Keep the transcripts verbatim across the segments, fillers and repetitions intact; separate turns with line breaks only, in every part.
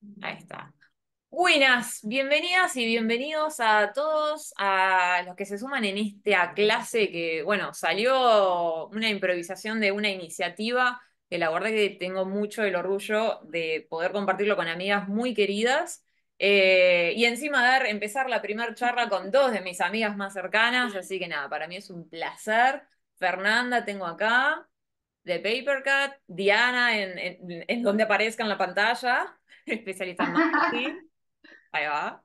Ahí está. Buenas, bienvenidas y bienvenidos a todos a los que se suman en esta clase que, bueno, salió una improvisación de una iniciativa que la verdad que tengo mucho el orgullo de poder compartirlo con amigas muy queridas eh, y encima dar, empezar la primera charla con dos de mis amigas más cercanas, así que nada, para mí es un placer. Fernanda tengo acá de Papercat, Diana en, en, en donde aparezca en la pantalla, especialista en marketing. Ahí va.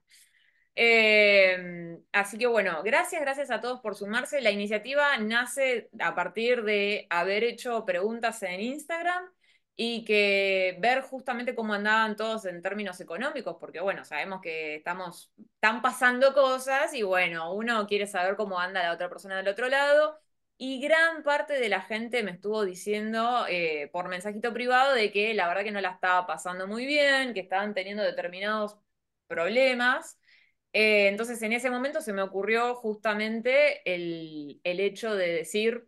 Eh, así que bueno, gracias, gracias a todos por sumarse. La iniciativa nace a partir de haber hecho preguntas en Instagram y que ver justamente cómo andaban todos en términos económicos, porque bueno, sabemos que estamos, están pasando cosas y bueno, uno quiere saber cómo anda la otra persona del otro lado. Y gran parte de la gente me estuvo diciendo eh, por mensajito privado de que la verdad que no la estaba pasando muy bien, que estaban teniendo determinados problemas. Eh, entonces, en ese momento se me ocurrió justamente el, el hecho de decir,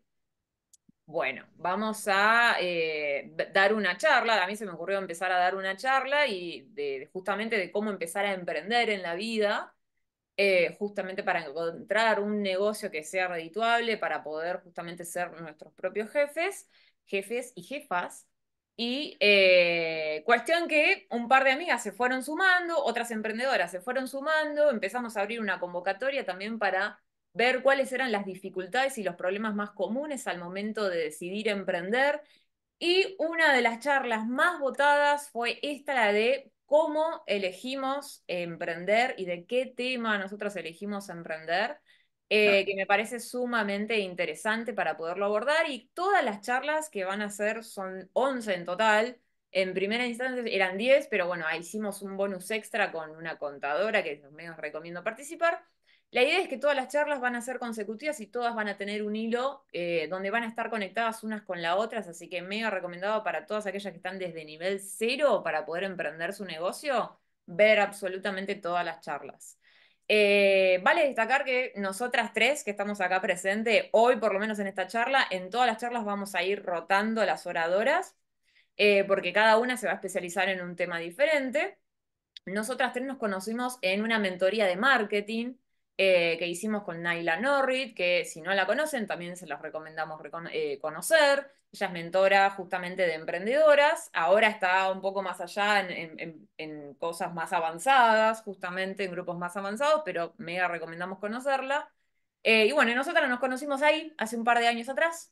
bueno, vamos a eh, dar una charla. A mí se me ocurrió empezar a dar una charla y de, justamente de cómo empezar a emprender en la vida, eh, justamente para encontrar un negocio que sea redituable, para poder justamente ser nuestros propios jefes, jefes y jefas. Y eh, cuestión que un par de amigas se fueron sumando, otras emprendedoras se fueron sumando, empezamos a abrir una convocatoria también para ver cuáles eran las dificultades y los problemas más comunes al momento de decidir emprender. Y una de las charlas más votadas fue esta, la de cómo elegimos emprender y de qué tema nosotros elegimos emprender, eh, que me parece sumamente interesante para poderlo abordar. Y todas las charlas que van a ser son once en total. En primera instancia eran diez, pero bueno, ahí hicimos un bonus extra con una contadora que los medios recomiendo participar. La idea es que todas las charlas van a ser consecutivas y todas van a tener un hilo eh, donde van a estar conectadas unas con las otras, así que mega recomendado para todas aquellas que están desde nivel cero para poder emprender su negocio, ver absolutamente todas las charlas. Eh, vale destacar que nosotras tres que estamos acá presentes, hoy por lo menos en esta charla, en todas las charlas vamos a ir rotando las oradoras, eh, porque cada una se va a especializar en un tema diferente. Nosotras tres nos conocimos en una mentoría de marketing eh, que hicimos con Naila Norrid, que si no la conocen también se las recomendamos recon eh, conocer. Ella es mentora justamente de emprendedoras, ahora está un poco más allá en, en, en cosas más avanzadas, justamente en grupos más avanzados, pero mega recomendamos conocerla. Eh, y bueno, nosotras nos conocimos ahí hace un par de años atrás.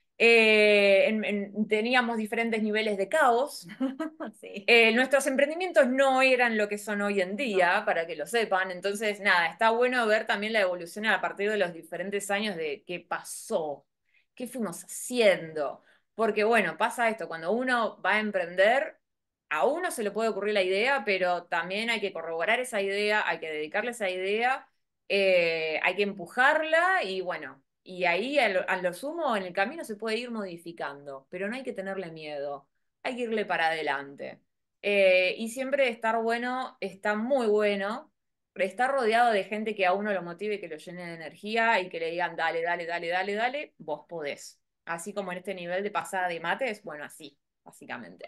Eh, en, en, teníamos diferentes niveles de caos. Sí. Eh, nuestros emprendimientos no eran lo que son hoy en día, no. Para que lo sepan. Entonces, nada, está bueno ver también la evolución a partir de los diferentes años de qué pasó, qué fuimos haciendo. Porque bueno, pasa esto, cuando uno va a emprender, a uno se le puede ocurrir la idea, pero también hay que corroborar esa idea, hay que dedicarle esa idea, eh, hay que empujarla y bueno, y ahí a lo, a lo sumo en el camino se puede ir modificando, pero no hay que tenerle miedo, hay que irle para adelante. Eh, y siempre estar bueno, está muy bueno, estar rodeado de gente que a uno lo motive, que lo llene de energía y que le digan, dale, dale, dale, dale, dale, vos podés. Así como en este nivel de pasada de mates, bueno, así, básicamente.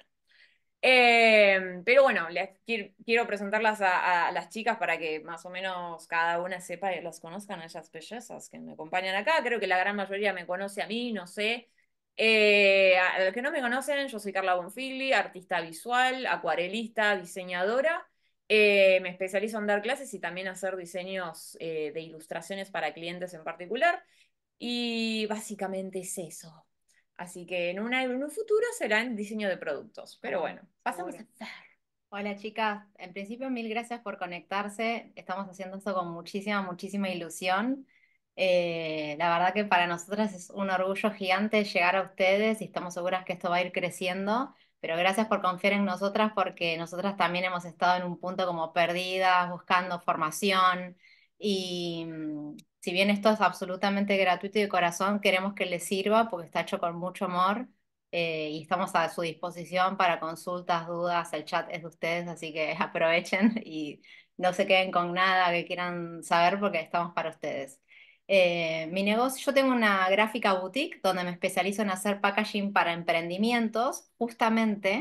Eh, pero bueno, les quiero, quiero presentarlas a, a, las chicas para que más o menos cada una sepa y las conozcan a ellas bellezas que me acompañan acá. Creo que la gran mayoría me conoce a mí, no sé. Eh, a los que no me conocen, yo soy Carla Bonfigli, artista visual, acuarelista, diseñadora. Eh, me especializo en dar clases y también hacer diseños eh, de ilustraciones para clientes en particular. Y básicamente es eso. Así que en, una, en un futuro será en diseño de productos. Pero bueno, pasamos a
Seguro.
Fer.
Hola chicas, en principio mil gracias por conectarse. Estamos haciendo esto con muchísima, muchísima ilusión. Eh, la verdad que para nosotras es un orgullo gigante llegar a ustedes y estamos seguras que esto va a ir creciendo, pero gracias por confiar en nosotras porque nosotras también hemos estado en un punto como perdidas, buscando formación y mm, si bien esto es absolutamente gratuito y de corazón, queremos que les sirva porque está hecho con mucho amor eh, y estamos a su disposición para consultas, dudas, el chat es de ustedes, así que aprovechen y no se queden con nada que quieran saber porque estamos para ustedes. Eh, mi negocio, yo tengo una gráfica boutique donde me especializo en hacer packaging para emprendimientos, justamente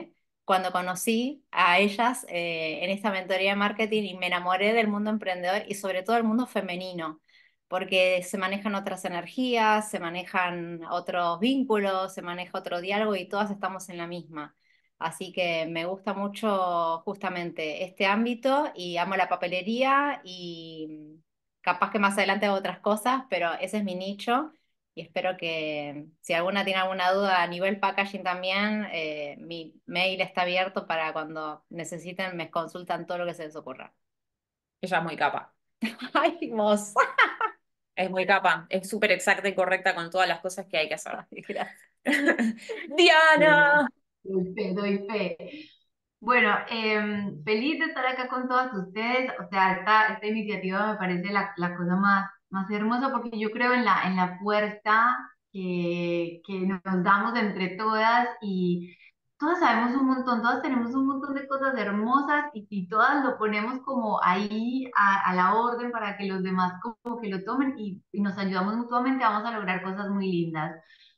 cuando conocí a ellas eh, en esta mentoría de marketing y me enamoré del mundo emprendedor y sobre todo el mundo femenino, porque se manejan otras energías, se manejan otros vínculos, se maneja otro diálogo y todas estamos en la misma. Así que me gusta mucho justamente este ámbito y amo la papelería y capaz que más adelante hago otras cosas, pero ese es mi nicho y espero que si alguna tiene alguna duda a nivel packaging también, eh, mi mail está abierto para cuando necesiten me consultan todo lo que se les ocurra.
Ella es muy capa.
Ay, vos.
Es muy capa. Es súper exacta y correcta con todas las cosas que hay que hacer.
Ay, gracias.
Diana.
Bueno, doy fe, doy fe. Bueno, em, feliz de estar acá con todas ustedes. O sea, esta, esta iniciativa me parece la, la cosa más, más hermosa porque yo creo en la, en la fuerza que, que nos damos entre todas y todas sabemos un montón, todas tenemos un montón de cosas hermosas y si todas lo ponemos como ahí a, a la orden para que los demás como que lo tomen y, y nos ayudamos mutuamente, vamos a lograr cosas muy lindas.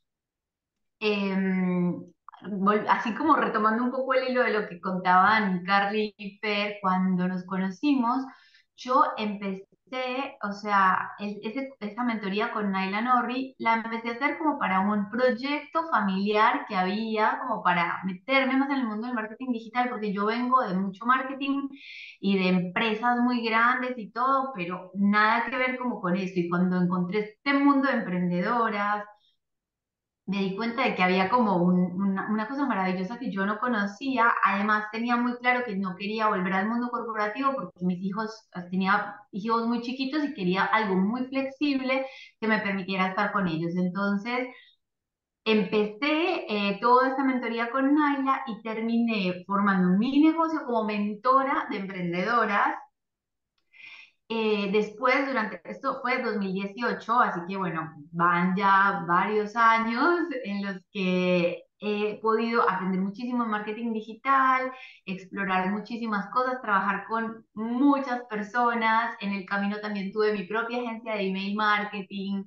Em, vol- Así como retomando un poco el hilo de lo que contaban Carly y Fer cuando nos conocimos, yo empecé, o sea, el- ese- esa mentoría con Naila Norri, la empecé a hacer como para un proyecto familiar que había, como para meterme más en el mundo del marketing digital, porque yo vengo de mucho marketing y de empresas muy grandes y todo, pero nada que ver como con eso. Y cuando encontré este mundo de emprendedoras, me di cuenta de que había como un- una, una cosa maravillosa que yo no conocía. Además, tenía muy claro que no quería volver al mundo corporativo porque mis hijos, eh, tenía hijos muy chiquitos y quería algo muy flexible que me permitiera estar con ellos. Entonces, empecé eh, toda esta mentoría con Naila y terminé formando mi negocio como mentora de emprendedoras. Eh, después, durante esto fue dos mil dieciocho, así que bueno, van ya varios años en los que he podido aprender muchísimo en marketing digital, explorar muchísimas cosas, trabajar con muchas personas. En el camino también tuve mi propia agencia de email marketing.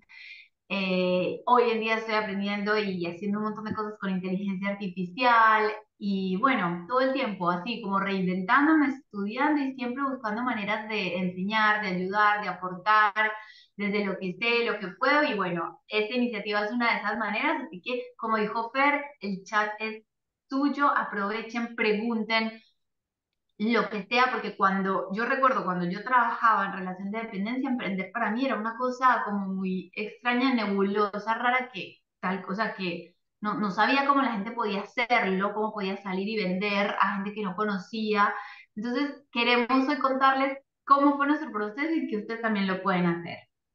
Eh, hoy en día estoy aprendiendo y haciendo un montón de cosas con inteligencia artificial y bueno, todo el tiempo así como reinventándome, estudiando y siempre buscando maneras de enseñar, de ayudar, de aportar desde lo que sé, lo que puedo y bueno, esta iniciativa es una de esas maneras, así que como dijo Fer, el chat es tuyo, aprovechen, pregunten, lo que sea, porque cuando yo recuerdo cuando yo trabajaba en relación de dependencia, emprender para mí era una cosa como muy extraña, nebulosa, rara, que tal cosa que no, no sabía cómo la gente podía hacerlo, cómo podía salir y vender a gente que no conocía. Entonces, queremos hoy contarles cómo fue nuestro proceso y que ustedes también lo pueden hacer.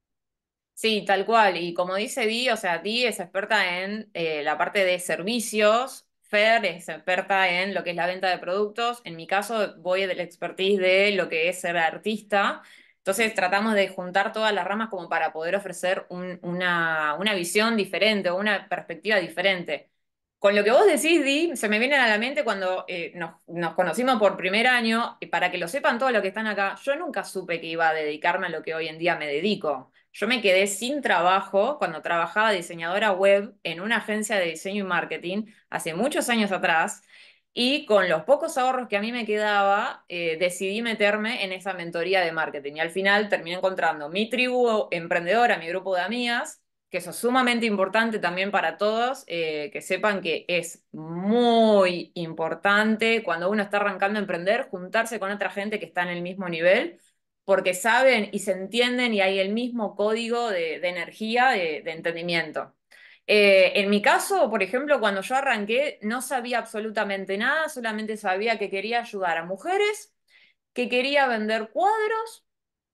Sí, tal cual. Y como dice Di, o sea, Di es experta en eh, la parte de servicios, Fer es experta en lo que es la venta de productos. En mi caso, voy del expertise de lo que es ser artista. Entonces, tratamos de juntar todas las ramas como para poder ofrecer un- una, una visión diferente o una perspectiva diferente. Con lo que vos decís, Di, se me viene a la mente cuando eh, nos, nos conocimos por primer año, y para que lo sepan todos los que están acá, yo nunca supe que iba a dedicarme a lo que hoy en día me dedico. Yo me quedé sin trabajo cuando trabajaba diseñadora web en una agencia de diseño y marketing hace muchos años atrás y con los pocos ahorros que a mí me quedaba, eh, decidí meterme en esa mentoría de marketing y al final terminé encontrando mi tribu emprendedora, mi grupo de amigas, que eso es sumamente importante también para todos, eh, que sepan que es muy importante cuando uno está arrancando a emprender, juntarse con otra gente que está en el mismo nivel porque saben y se entienden y hay el mismo código de, de energía, de, de entendimiento. Eh, en mi caso, por ejemplo, cuando yo arranqué, no sabía absolutamente nada, solamente sabía que quería ayudar a mujeres, que quería vender cuadros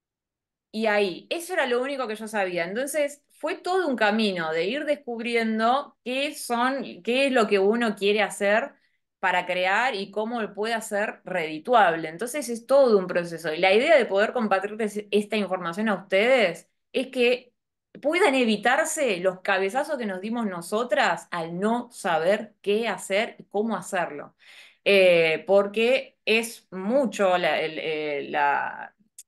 y ahí, eso era lo único que yo sabía. Entonces, fue todo un camino de ir descubriendo qué son, qué es lo que uno quiere hacer para crear y cómo lo puede hacer redituable. Entonces, es todo un proceso. Y la idea de poder compartirles esta información a ustedes es que puedan evitarse los cabezazos que nos dimos nosotras al no saber qué hacer y cómo hacerlo. Eh, porque es mucho la, el- eh, la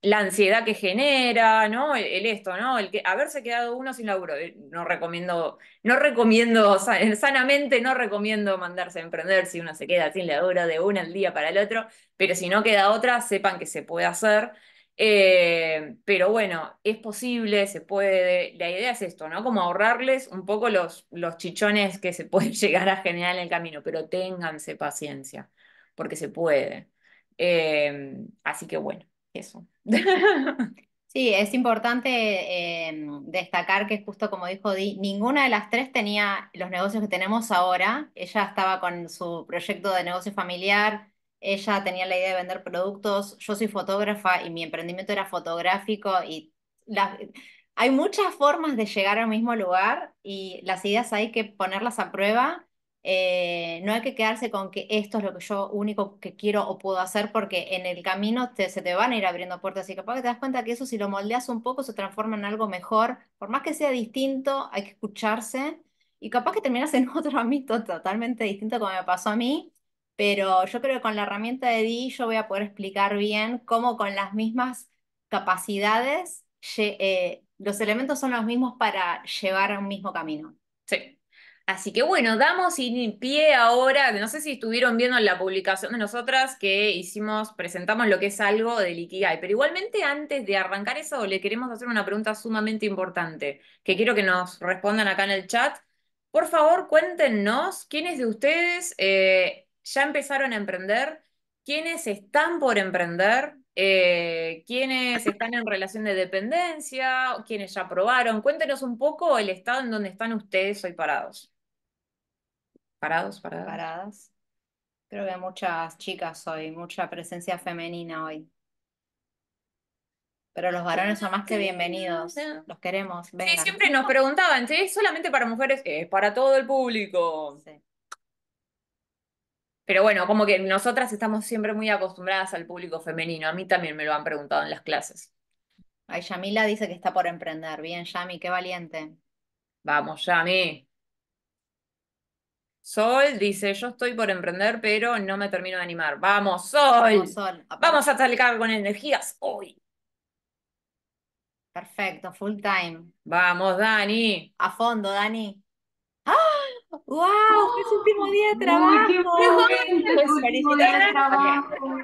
la ansiedad que genera, ¿no? El, el esto, ¿no? El que haberse quedado uno sin laburo. Eh, No recomiendo, no recomiendo, sa- sanamente no recomiendo mandarse a emprender si uno se queda sin laburo de una al día para el otro, pero si no queda otra, sepan que se puede hacer. Eh, pero bueno, es posible, se puede. La idea es esto, ¿no? Como ahorrarles un poco los, los chichones que se pueden llegar a generar en el camino, pero ténganse paciencia, porque se puede. Eh, así que bueno, eso.
Sí, es importante eh, destacar que justo como dijo Di, ninguna de las tres tenía los negocios que tenemos ahora. Ella estaba con su proyecto de negocio familiar, ella tenía la idea de vender productos, yo soy fotógrafa y mi emprendimiento era fotográfico y la- hay muchas formas de llegar al mismo lugar y las ideas hay que ponerlas a prueba. Eh, no hay que quedarse con que esto es lo que yo único que quiero o puedo hacer porque en el camino te- se te van a ir abriendo puertas y capaz que te das cuenta que eso si lo moldeas un poco se transforma en algo mejor. Por más que sea distinto, hay que escucharse y capaz que terminas en otro ámbito totalmente distinto como me pasó a mí, pero yo creo que con la herramienta de Di yo voy a poder explicar bien cómo con las mismas capacidades lle- eh, los elementos son los mismos para llevar a un mismo camino.
Sí. Así que bueno, damos in- pie ahora, no sé si estuvieron viendo en la publicación de nosotras que hicimos, presentamos lo que es algo del Ikigai, pero igualmente antes de arrancar eso le queremos hacer una pregunta sumamente importante, que quiero que nos respondan acá en el chat. Por favor, cuéntenos quiénes de ustedes eh, ya empezaron a emprender, quiénes están por emprender, eh, quiénes están en relación de dependencia, quiénes ya probaron. Cuéntenos un poco el estado en donde están ustedes hoy parados. Parados, parados.
Paradas. Creo que hay muchas chicas hoy, mucha presencia femenina hoy. Pero los varones son más que bienvenidos. Los queremos,
Sí,
vengan.
siempre nos preguntaban, ¿sí? ¿Es solamente para mujeres? Es para todo el público.
Sí.
Pero bueno, como que nosotras estamos siempre muy acostumbradas al público femenino. A mí también me lo han preguntado en las clases.
Ay, Yamila dice que está por emprender. Bien, Yami, qué valiente.
Vamos, Yami. Sol dice, yo estoy por emprender, pero no me termino de animar. Vamos,
Vamos,
Sol.
Sol. Aparte,
Vamos a salir con energías hoy.
perfecto, full time.
Vamos, Dani.
A fondo, Dani. ¡Ah! ¡Wow! ¡Es su último
¡Oh!
día de
¡Uy, qué
trabajo!
momento! Tu último día de
¡Felicitaciones!
trabajo.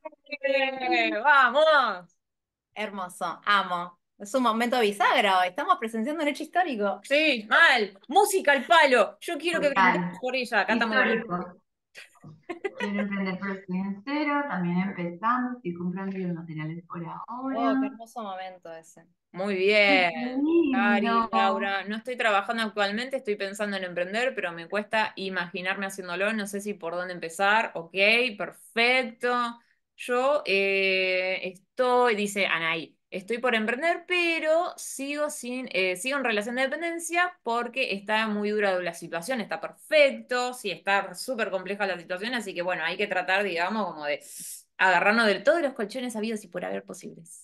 Eh, Vamos.
Hermoso, amo. Es un momento bisagra hoy. Estamos presenciando un hecho histórico.
Sí, mal. Música al palo. Yo quiero que brindemos
Total.
por ella. Acá estamos brindando.
Histórico. Quiero emprender, pero estoy en cero, también empezando, estoy comprando los materiales por
Oh, qué
ahora.
hermoso momento ese.
Muy
¡Ay,
bien.
qué
Cari,
lindo!
Laura, no estoy trabajando actualmente, estoy pensando en emprender, pero me cuesta imaginarme haciéndolo, no sé si por dónde empezar. Ok, perfecto. Yo eh, estoy, dice Anaí, estoy por emprender, pero sigo sin, eh, sigo en relación de dependencia porque está muy dura la situación, está perfecto, sí, está súper compleja la situación, así que bueno, hay que tratar, digamos, como de agarrarnos de todos los colchones habidos y por haber posibles.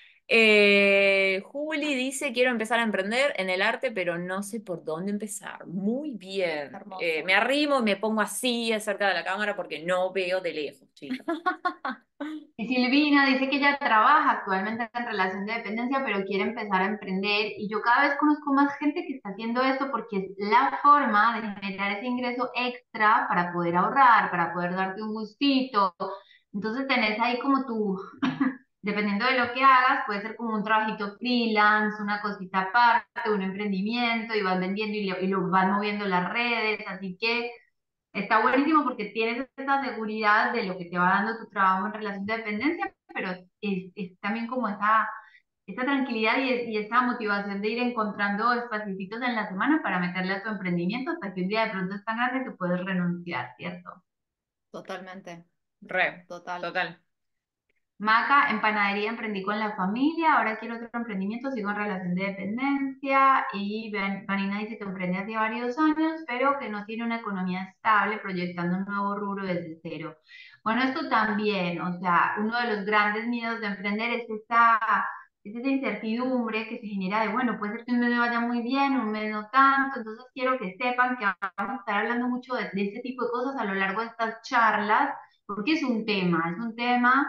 Eh, Juli dice, quiero empezar a emprender en el arte, pero no sé por dónde empezar. Muy bien. Eh,
Hermoso.
me arrimo y me pongo así cerca de la cámara porque no veo de lejos, chicos.
Y Silvina dice que ella trabaja actualmente en relación de dependencia, pero quiere empezar a emprender. Y yo cada vez conozco más gente que está haciendo esto porque es la forma de generar ese ingreso extra para poder ahorrar, para poder darte un gustito. Entonces tenés ahí como tu, dependiendo de lo que hagas, puede ser como un trabajito freelance, una cosita aparte, un emprendimiento y vas vendiendo y lo, y lo vas moviendo las redes. Así que está buenísimo porque tienes esa seguridad de lo que te va dando tu trabajo en relación de dependencia, pero es, es también como esa, esa tranquilidad y, es- y esa motivación de ir encontrando espacios en la semana para meterle a tu emprendimiento hasta que un día de pronto es tan grande que puedes renunciar, ¿cierto?
Totalmente,
Re,
total.
total.
Maca, en panadería emprendí con la familia, ahora quiero otro emprendimiento, sigo en relación de dependencia y Van- Vanina dice que emprende hace varios años, pero que no tiene una economía estable, proyectando un nuevo rubro desde cero. Bueno, esto también, o sea, uno de los grandes miedos de emprender es esa, es esa incertidumbre que se genera de, bueno, puede ser que un mes me vaya muy bien, un mes no tanto, entonces quiero que sepan que vamos a estar hablando mucho de, de este tipo de cosas a lo largo de estas charlas, porque es un tema, es un tema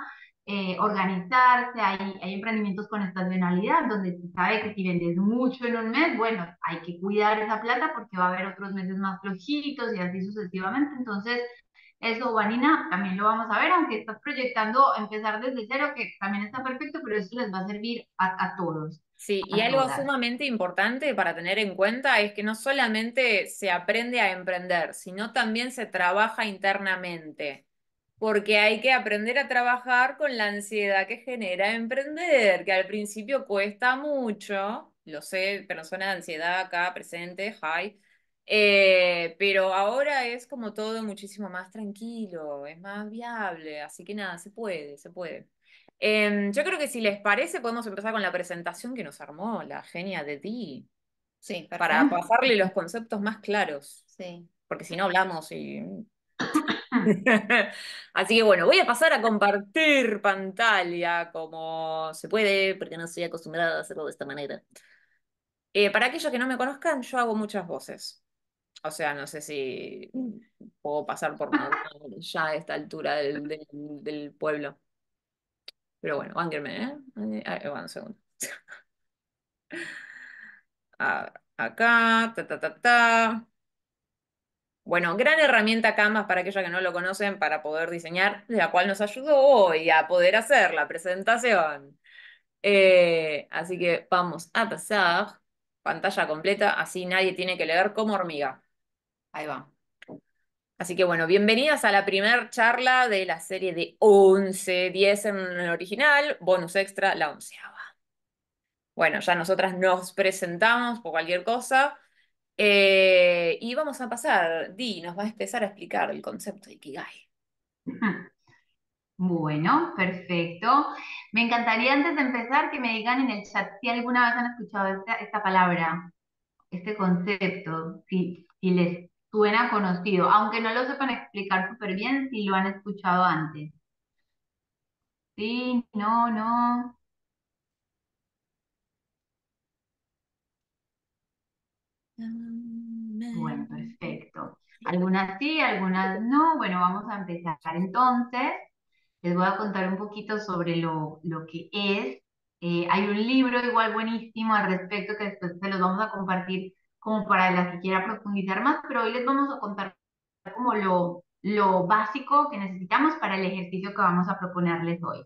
eh, organizarse, hay, hay emprendimientos con estacionalidad donde se sabe que si vendes mucho en un mes, bueno, hay que cuidar esa plata porque va a haber otros meses más flojitos y así sucesivamente. Entonces, eso, Vanina, también lo vamos a ver, aunque estás proyectando empezar desde cero, que también está perfecto, pero eso les va a servir a, a todos,
Sí, y
a
algo
todas.
sumamente importante para tener en cuenta es que no solamente se aprende a emprender, sino también se trabaja internamente, porque hay que aprender a trabajar con la ansiedad que genera emprender, que al principio cuesta mucho, lo sé, persona de ansiedad acá presente, hi, eh, pero ahora es como todo muchísimo más tranquilo, es más viable, así que nada, se puede, se puede. Em, yo creo que si les parece, podemos empezar con la presentación que nos armó la genia de Di,
Sí,
para
perfecto.
pasarle los conceptos más claros,
Sí.
porque si no hablamos y... Así que bueno, voy a pasar a compartir pantalla como se puede, porque no estoy acostumbrada a hacerlo de esta manera. Eh, para aquellos que no me conozcan, yo hago muchas voces. O sea, no sé si puedo pasar por normal ya a esta altura del, del, del pueblo. Pero bueno, bánquenme, ¿eh? Eh, ah, bueno, un segundo. A- acá, ta, ta, ta, ta. Bueno, gran herramienta Canvas para aquellos que no lo conocen para poder diseñar, la cual nos ayudó hoy a poder hacer la presentación. Eh, así que vamos a pasar pantalla completa, así nadie tiene que leer como hormiga. Ahí va. Así que bueno, bienvenidas a la primer charla de la serie de once, diez en el original, bonus extra, la onceava. Bueno, ya nosotras nos presentamos por cualquier cosa. Eh, y vamos a pasar, Di nos va a empezar a explicar el concepto de Ikigai.
Bueno, perfecto. Me encantaría antes de empezar que me digan en el chat si alguna vez han escuchado esta, esta palabra, este concepto, si, si les suena conocido, aunque no lo sepan explicar súper bien, si lo han escuchado antes. Sí, no, no. Bueno, perfecto. Algunas sí, algunas no. Bueno, vamos a empezar entonces. Les voy a contar un poquito sobre lo, lo que es. Eh, hay un libro igual buenísimo al respecto que después se los vamos a compartir como para la que quiera profundizar más, pero hoy les vamos a contar como lo, lo básico que necesitamos para el ejercicio que vamos a proponerles hoy.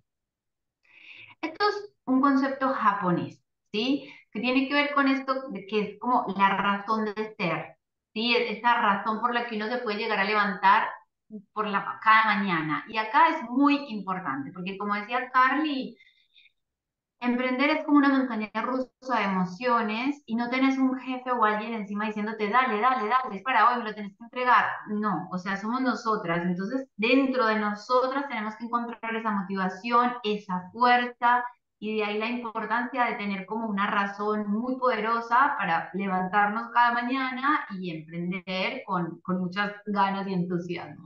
Esto es un concepto japonés, ¿sí? Que tiene que ver con esto, de que es como la razón de ser, ¿sí? Esa razón por la que uno se puede llegar a levantar por la, cada mañana. Y acá es muy importante, porque como decía Carly, emprender es como una montaña rusa de emociones y no tenés un jefe o alguien encima diciéndote, dale, dale, dale, es para hoy, me lo tenés que entregar. No, o sea, somos nosotras. Entonces, dentro de nosotras tenemos que encontrar esa motivación, esa fuerza y de ahí la importancia de tener como una razón muy poderosa para levantarnos cada mañana y emprender con, con muchas ganas y entusiasmo.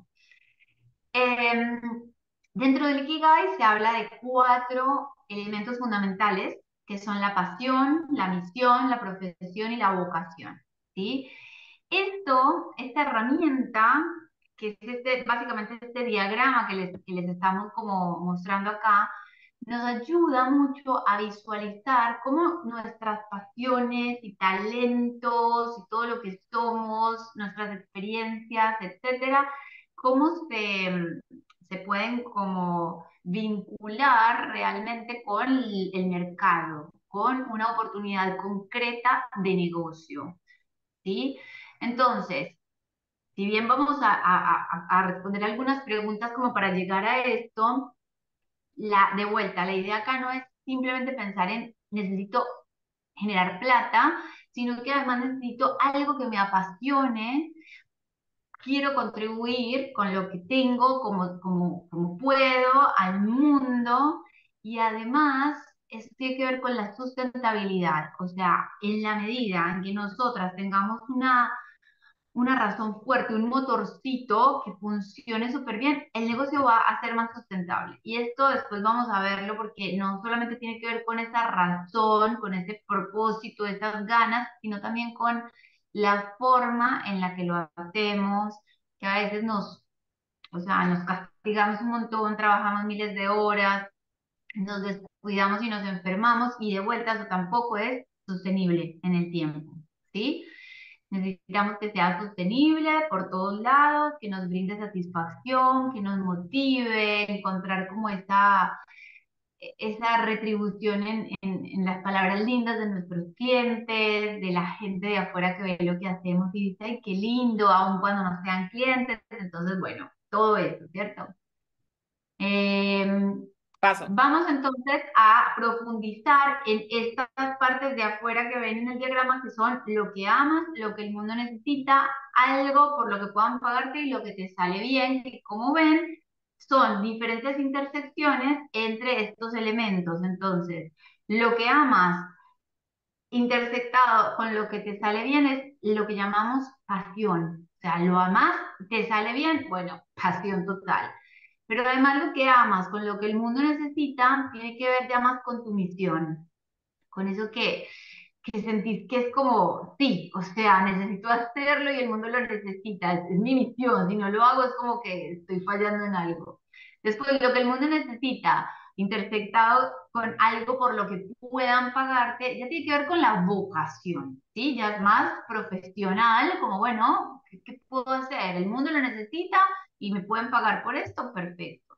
Em, Dentro del Ikigai se habla de cuatro elementos fundamentales, que son la pasión, la misión, la profesión y la vocación, ¿sí? Esto, esta herramienta, que es este, básicamente este diagrama que les, que les estamos como mostrando acá, nos ayuda mucho a visualizar cómo nuestras pasiones y talentos y todo lo que somos, nuestras experiencias, etcétera, cómo se, se pueden como vincular realmente con el, el mercado, con una oportunidad concreta de negocio, ¿sí? Entonces, si bien vamos a, a- a- a responder algunas preguntas como para llegar a esto, la, de vuelta, la idea acá no es simplemente pensar en necesito generar plata, sino que además necesito algo que me apasione, quiero contribuir con lo que tengo, como, como, como puedo, al mundo, y además eso tiene que ver con la sustentabilidad, o sea, en la medida en que nosotras tengamos una una razón fuerte, un motorcito que funcione súper bien, el negocio va a ser más sustentable. Y esto después vamos a verlo porque no solamente tiene que ver con esa razón, con ese propósito, esas ganas, sino también con la forma en la que lo hacemos, que a veces nos, o sea, nos castigamos un montón, trabajamos miles de horas, nos descuidamos y nos enfermamos y de vuelta eso tampoco es sostenible en el tiempo, ¿sí? Necesitamos que sea sostenible por todos lados, que nos brinde satisfacción, que nos motive, encontrar como esa, esa retribución en, en, en las palabras lindas de nuestros clientes, de la gente de afuera que ve lo que hacemos y dice, ay, qué lindo, aun cuando no sean clientes. Entonces, bueno, todo eso, ¿cierto? Em,
Paso.
Vamos entonces a profundizar en estas partes de afuera que ven en el diagrama, que son lo que amas, lo que el mundo necesita, algo por lo que puedan pagarte y lo que te sale bien, que como ven, son diferentes intersecciones entre estos elementos. Entonces, lo que amas intersectado con lo que te sale bien es lo que llamamos pasión. O sea, lo amas, te sale bien, bueno, pasión total. Pero además lo que amas con lo que el mundo necesita tiene que ver ya más con tu misión, con eso que, que sentís que es como, sí, o sea, necesito hacerlo y el mundo lo necesita, es, es mi misión, si no lo hago es como que estoy fallando en algo. Después, lo que el mundo necesita, intersectado con algo por lo que puedan pagarte, ya tiene que ver con la vocación, ¿sí? Ya es más profesional, como, bueno, ¿qué, qué puedo hacer? El mundo lo necesita y me pueden pagar por esto, perfecto.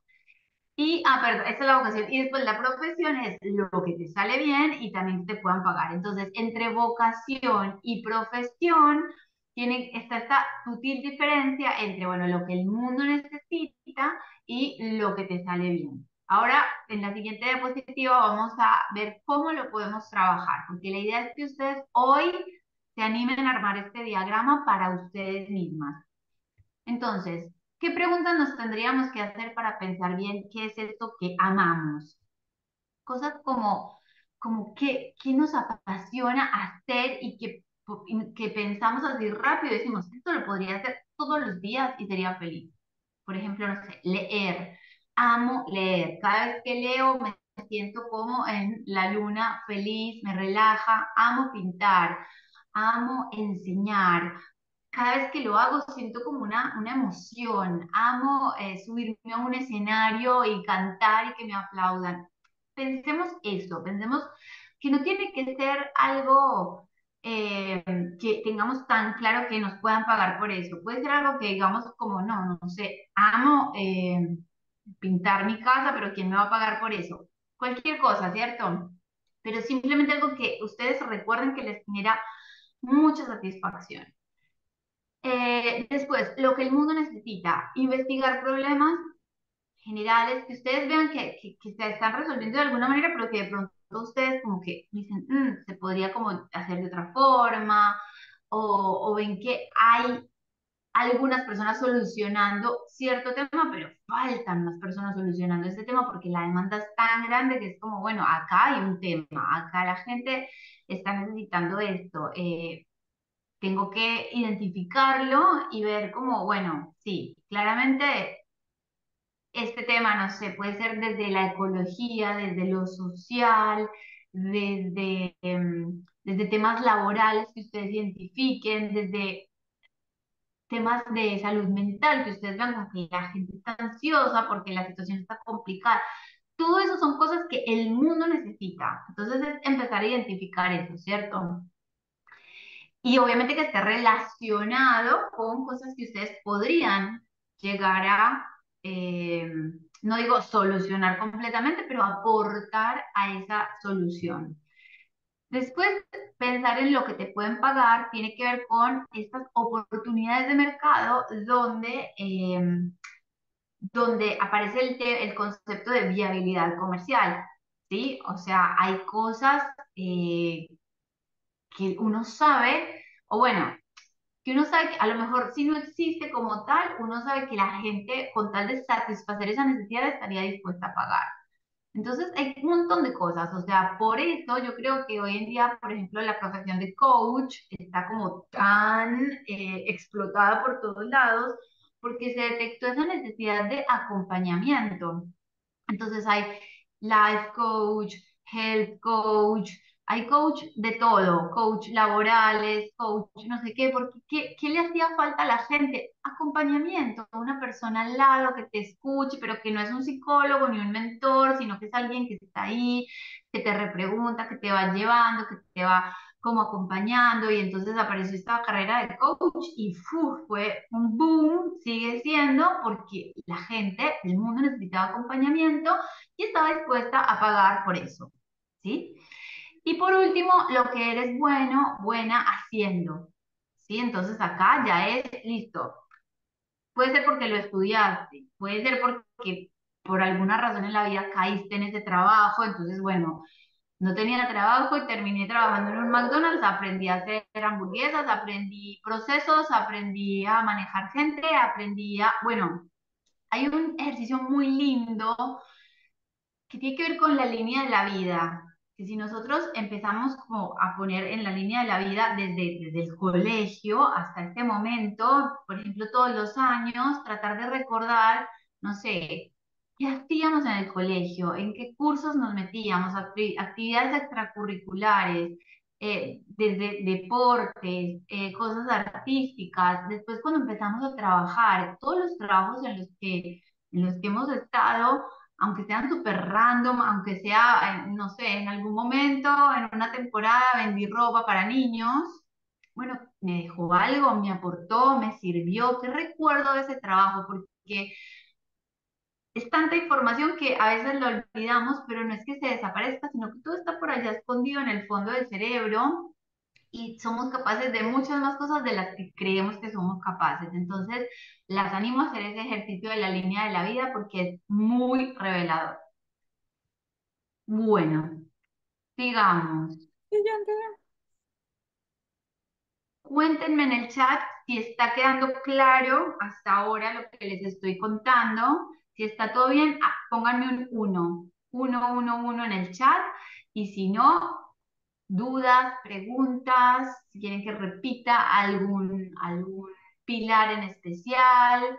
Y, ah, perdón, esa es la vocación. Y después la profesión es lo que te sale bien y también te puedan pagar. Entonces, entre vocación y profesión, tiene, está esta sutil diferencia entre, bueno, lo que el mundo necesita y lo que te sale bien. Ahora, en la siguiente diapositiva vamos a ver cómo lo podemos trabajar, porque la idea es que ustedes hoy se animen a armar este diagrama para ustedes mismas. Entonces, ¿qué preguntas nos tendríamos que hacer para pensar bien qué es esto que amamos? Cosas como, como qué, qué nos apasiona hacer y que, y que pensamos así rápido y decimos, esto lo podría hacer todos los días y sería feliz. Por ejemplo, no sé, leer. Amo leer. Cada vez que leo me siento como en la luna, feliz, me relaja. Amo pintar. Amo enseñar. Cada vez que lo hago siento como una, una emoción. Amo eh, subirme a un escenario y cantar y que me aplaudan. Pensemos eso, pensemos que no tiene que ser algo eh, que tengamos tan claro que nos puedan pagar por eso. Puede ser algo que digamos como, no, no sé, amo eh, pintar mi casa, pero ¿quién me va a pagar por eso? Cualquier cosa, ¿cierto? Pero simplemente algo que ustedes recuerden que les genera mucha satisfacción. Eh, después, lo que el mundo necesita, investigar problemas generales que ustedes vean que, que, que se están resolviendo de alguna manera, pero que de pronto ustedes como que dicen, "Mm, se podría como hacer de otra forma", o, o ven que hay algunas personas solucionando cierto tema, pero faltan más personas solucionando este tema porque la demanda es tan grande que es como, bueno, acá hay un tema, acá la gente está necesitando esto. Eh, tengo que identificarlo y ver como, bueno, sí, claramente este tema, no sé, puede ser desde la ecología, desde lo social, desde, em, desde temas laborales que ustedes identifiquen, desde temas de salud mental, que ustedes vean como que la gente está ansiosa porque la situación está complicada. Todo eso son cosas que el mundo necesita. Entonces es empezar a identificar eso, ¿cierto? Y obviamente que esté relacionado con cosas que ustedes podrían llegar a, eh, no digo solucionar completamente, pero aportar a esa solución. Después, pensar en lo que te pueden pagar tiene que ver con estas oportunidades de mercado donde, eh, donde aparece el, te- el concepto de viabilidad comercial, ¿sí? O sea, hay cosas eh, que uno sabe, o bueno, que uno sabe que a lo mejor si no existe como tal, uno sabe que la gente con tal de satisfacer esa necesidad estaría dispuesta a pagar. Entonces hay un montón de cosas, o sea, por eso yo creo que hoy en día, por ejemplo, la profesión de coach está como tan eh, explotada por todos lados, porque se detectó esa necesidad de acompañamiento. Entonces hay life coach, health coach, hay coach de todo, coach laborales, coach no sé qué, porque ¿qué, qué le hacía falta a la gente? Acompañamiento, una persona al lado que te escuche, pero que no es un psicólogo ni un mentor, sino que es alguien que está ahí, que te repregunta, que te va llevando, que te va como acompañando, y entonces apareció esta carrera de coach y ¡fu! Fue un boom, sigue siendo, porque la gente, el mundo necesitaba acompañamiento y estaba dispuesta a pagar por eso, ¿sí? Y por último, lo que eres bueno, buena haciendo, ¿sí? Entonces acá ya es listo. Puede ser porque lo estudiaste, puede ser porque por alguna razón en la vida caíste en ese trabajo, entonces, bueno, no tenía trabajo y terminé trabajando en un McDonald's, aprendí a hacer hamburguesas, aprendí procesos, aprendí a manejar gente, aprendí a, bueno, hay un ejercicio muy lindo que tiene que ver con la línea de la vida, que si nosotros empezamos como a poner en la línea de la vida desde, desde el colegio hasta este momento, por ejemplo, todos los años, tratar de recordar, no sé, qué hacíamos en el colegio, en qué cursos nos metíamos, acti- actividades extracurriculares, eh, desde deportes, eh, cosas artísticas, después cuando empezamos a trabajar, todos los trabajos en los que, en los que hemos estado, aunque sean súper random, aunque sea, eh, no sé, en algún momento, en una temporada vendí ropa para niños, bueno, me dejó algo, me aportó, me sirvió, ¿qué recuerdo de ese trabajo? Porque es tanta información que a veces lo olvidamos, pero no es que se desaparezca, sino que todo está por allá escondido en el fondo del cerebro y somos capaces de muchas más cosas de las que creemos que somos capaces. Entonces, las animo a hacer ese ejercicio de la línea de la vida porque es muy revelador. Bueno, sigamos. Cuéntenme en el chat si está quedando claro hasta ahora lo que les estoy contando. Si está todo bien, ah, pónganme un uno, uno, uno, uno en el chat. Y si no, dudas, preguntas, si quieren que repita algún, algún pilar en especial.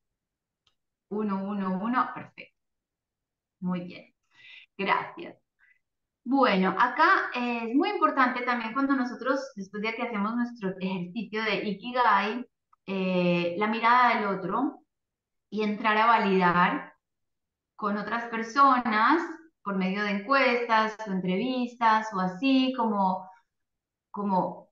Uno, uno, uno, perfecto. Muy bien, gracias. Bueno, acá eh, es muy importante también cuando nosotros, después de que hacemos nuestro ejercicio de Ikigai, eh, la mirada del otro y entrar a validar con otras personas por medio de encuestas o entrevistas o así como, como,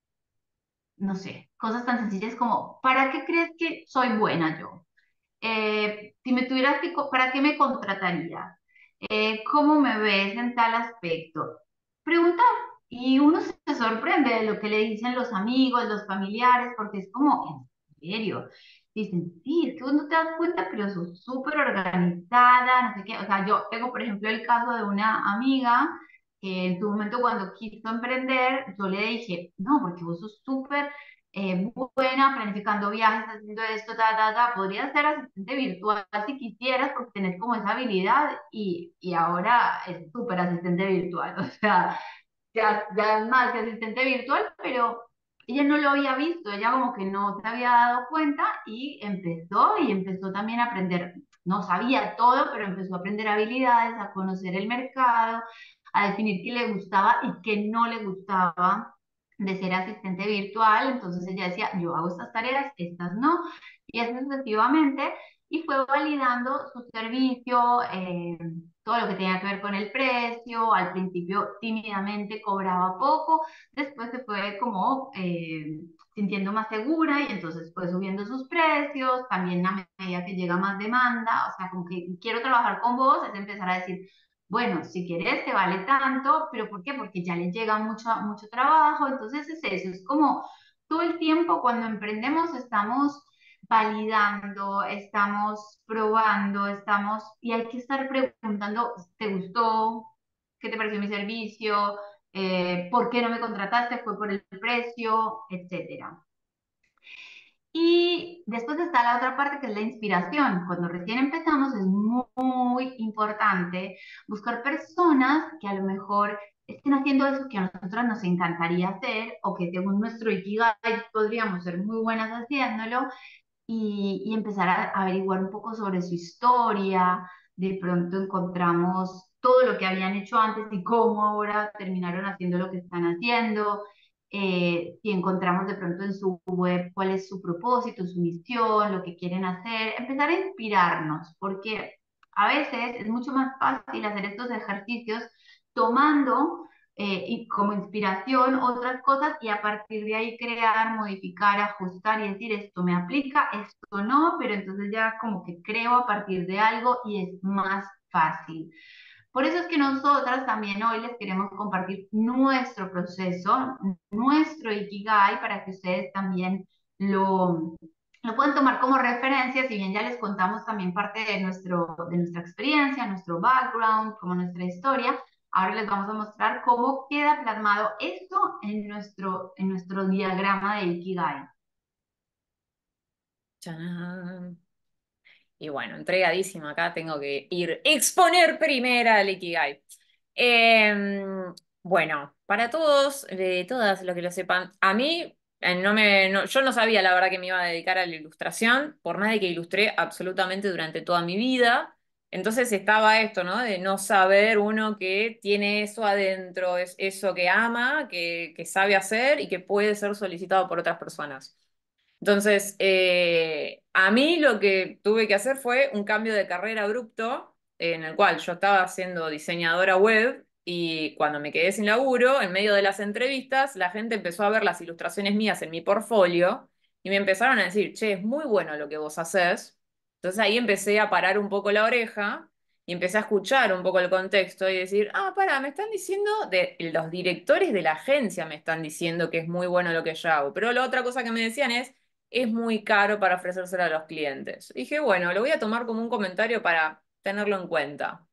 no sé, cosas tan sencillas como, ¿para qué crees que soy buena yo? Eh, si me tuvieras que, co- ¿para qué me contratarías? Eh, ¿cómo me ves en tal aspecto? Preguntar. Y uno se sorprende de lo que le dicen los amigos, los familiares, porque es como, ¿en serio? Dicen, sí, es que uno te das cuenta, pero sos súper organizada, no sé qué. O sea, yo tengo, por ejemplo, el caso de una amiga que en su momento cuando quiso emprender, yo le dije, no, porque vos sos súper eh, buena planificando viajes, haciendo esto, ta, ta, ta, podrías ser asistente virtual si quisieras, porque tenés como esa habilidad y, y ahora es súper asistente virtual, o sea, ya, ya es más que asistente virtual, pero ella no lo había visto, ella como que no se había dado cuenta y empezó y empezó también a aprender, no sabía todo, pero empezó a aprender habilidades, a conocer el mercado, a definir qué le gustaba y qué no le gustaba de ser asistente virtual. Entonces ella decía, yo hago estas tareas, estas no, y así sucesivamente, y fue validando su servicio, eh, todo lo que tenía que ver con el precio. Al principio tímidamente cobraba poco, después se fue como eh, sintiendo más segura y entonces fue subiendo sus precios, también a medida que llega más demanda, o sea, como que quiero trabajar con vos, es empezar a decir, bueno, si quieres te vale tanto, pero ¿por qué? Porque ya le llega mucho, mucho trabajo, entonces es eso, es como todo el tiempo cuando emprendemos estamos validando, estamos probando, estamos, y hay que estar preguntando, ¿te gustó? ¿Qué te pareció mi servicio? Eh, ¿por qué no me contrataste? ¿Fue por el precio? Etcétera. Y después está la otra parte que es la inspiración. Cuando recién empezamos es muy, muy importante buscar personas que a lo mejor estén haciendo eso que a nosotros nos encantaría hacer o que según nuestro Ikigai podríamos ser muy buenas haciéndolo y, y empezar a averiguar un poco sobre su historia. De pronto encontramos todo lo que habían hecho antes y cómo ahora terminaron haciendo lo que están haciendo. Eh, si encontramos de pronto en su web cuál es su propósito, su misión, lo que quieren hacer, empezar a inspirarnos, porque a veces es mucho más fácil hacer estos ejercicios tomando eh, y como inspiración otras cosas y a partir de ahí crear, modificar, ajustar y decir esto me aplica, esto no, pero entonces ya como que creo a partir de algo y es más fácil. Por eso es que nosotras también hoy les queremos compartir nuestro proceso, nuestro Ikigai, para que ustedes también lo, lo puedan tomar como referencia, si bien ya les contamos también parte de, nuestro, de nuestra experiencia, nuestro background, como nuestra historia. Ahora les vamos a mostrar cómo queda plasmado esto en nuestro, en nuestro diagrama de Ikigai.
Chan. Y bueno, entregadísima acá, tengo que ir a exponer primera el Ikigai. Eh, bueno, para todos, de todas los que lo sepan, a mí eh, no me, no- yo no sabía la verdad que me iba a dedicar a la ilustración, por más de que ilustré absolutamente durante toda mi vida. Entonces estaba esto, ¿no? De no saber uno que tiene eso adentro, es eso que ama, que, que sabe hacer y que puede ser solicitado por otras personas. Entonces, eh, a mí lo que tuve que hacer fue un cambio de carrera abrupto, eh, en el cual yo estaba siendo diseñadora web y cuando me quedé sin laburo, en medio de las entrevistas, la gente empezó a ver las ilustraciones mías en mi portfolio y me empezaron a decir, che, es muy bueno lo que vos haces. Entonces ahí empecé a parar un poco la oreja y empecé a escuchar un poco el contexto y decir, ah, pará, me están diciendo, de, los directores de la agencia me están diciendo que es muy bueno lo que yo hago. Pero la otra cosa que me decían es, es muy caro para ofrecérselo a los clientes. Dije, bueno, lo voy a tomar como un comentario para tenerlo en cuenta.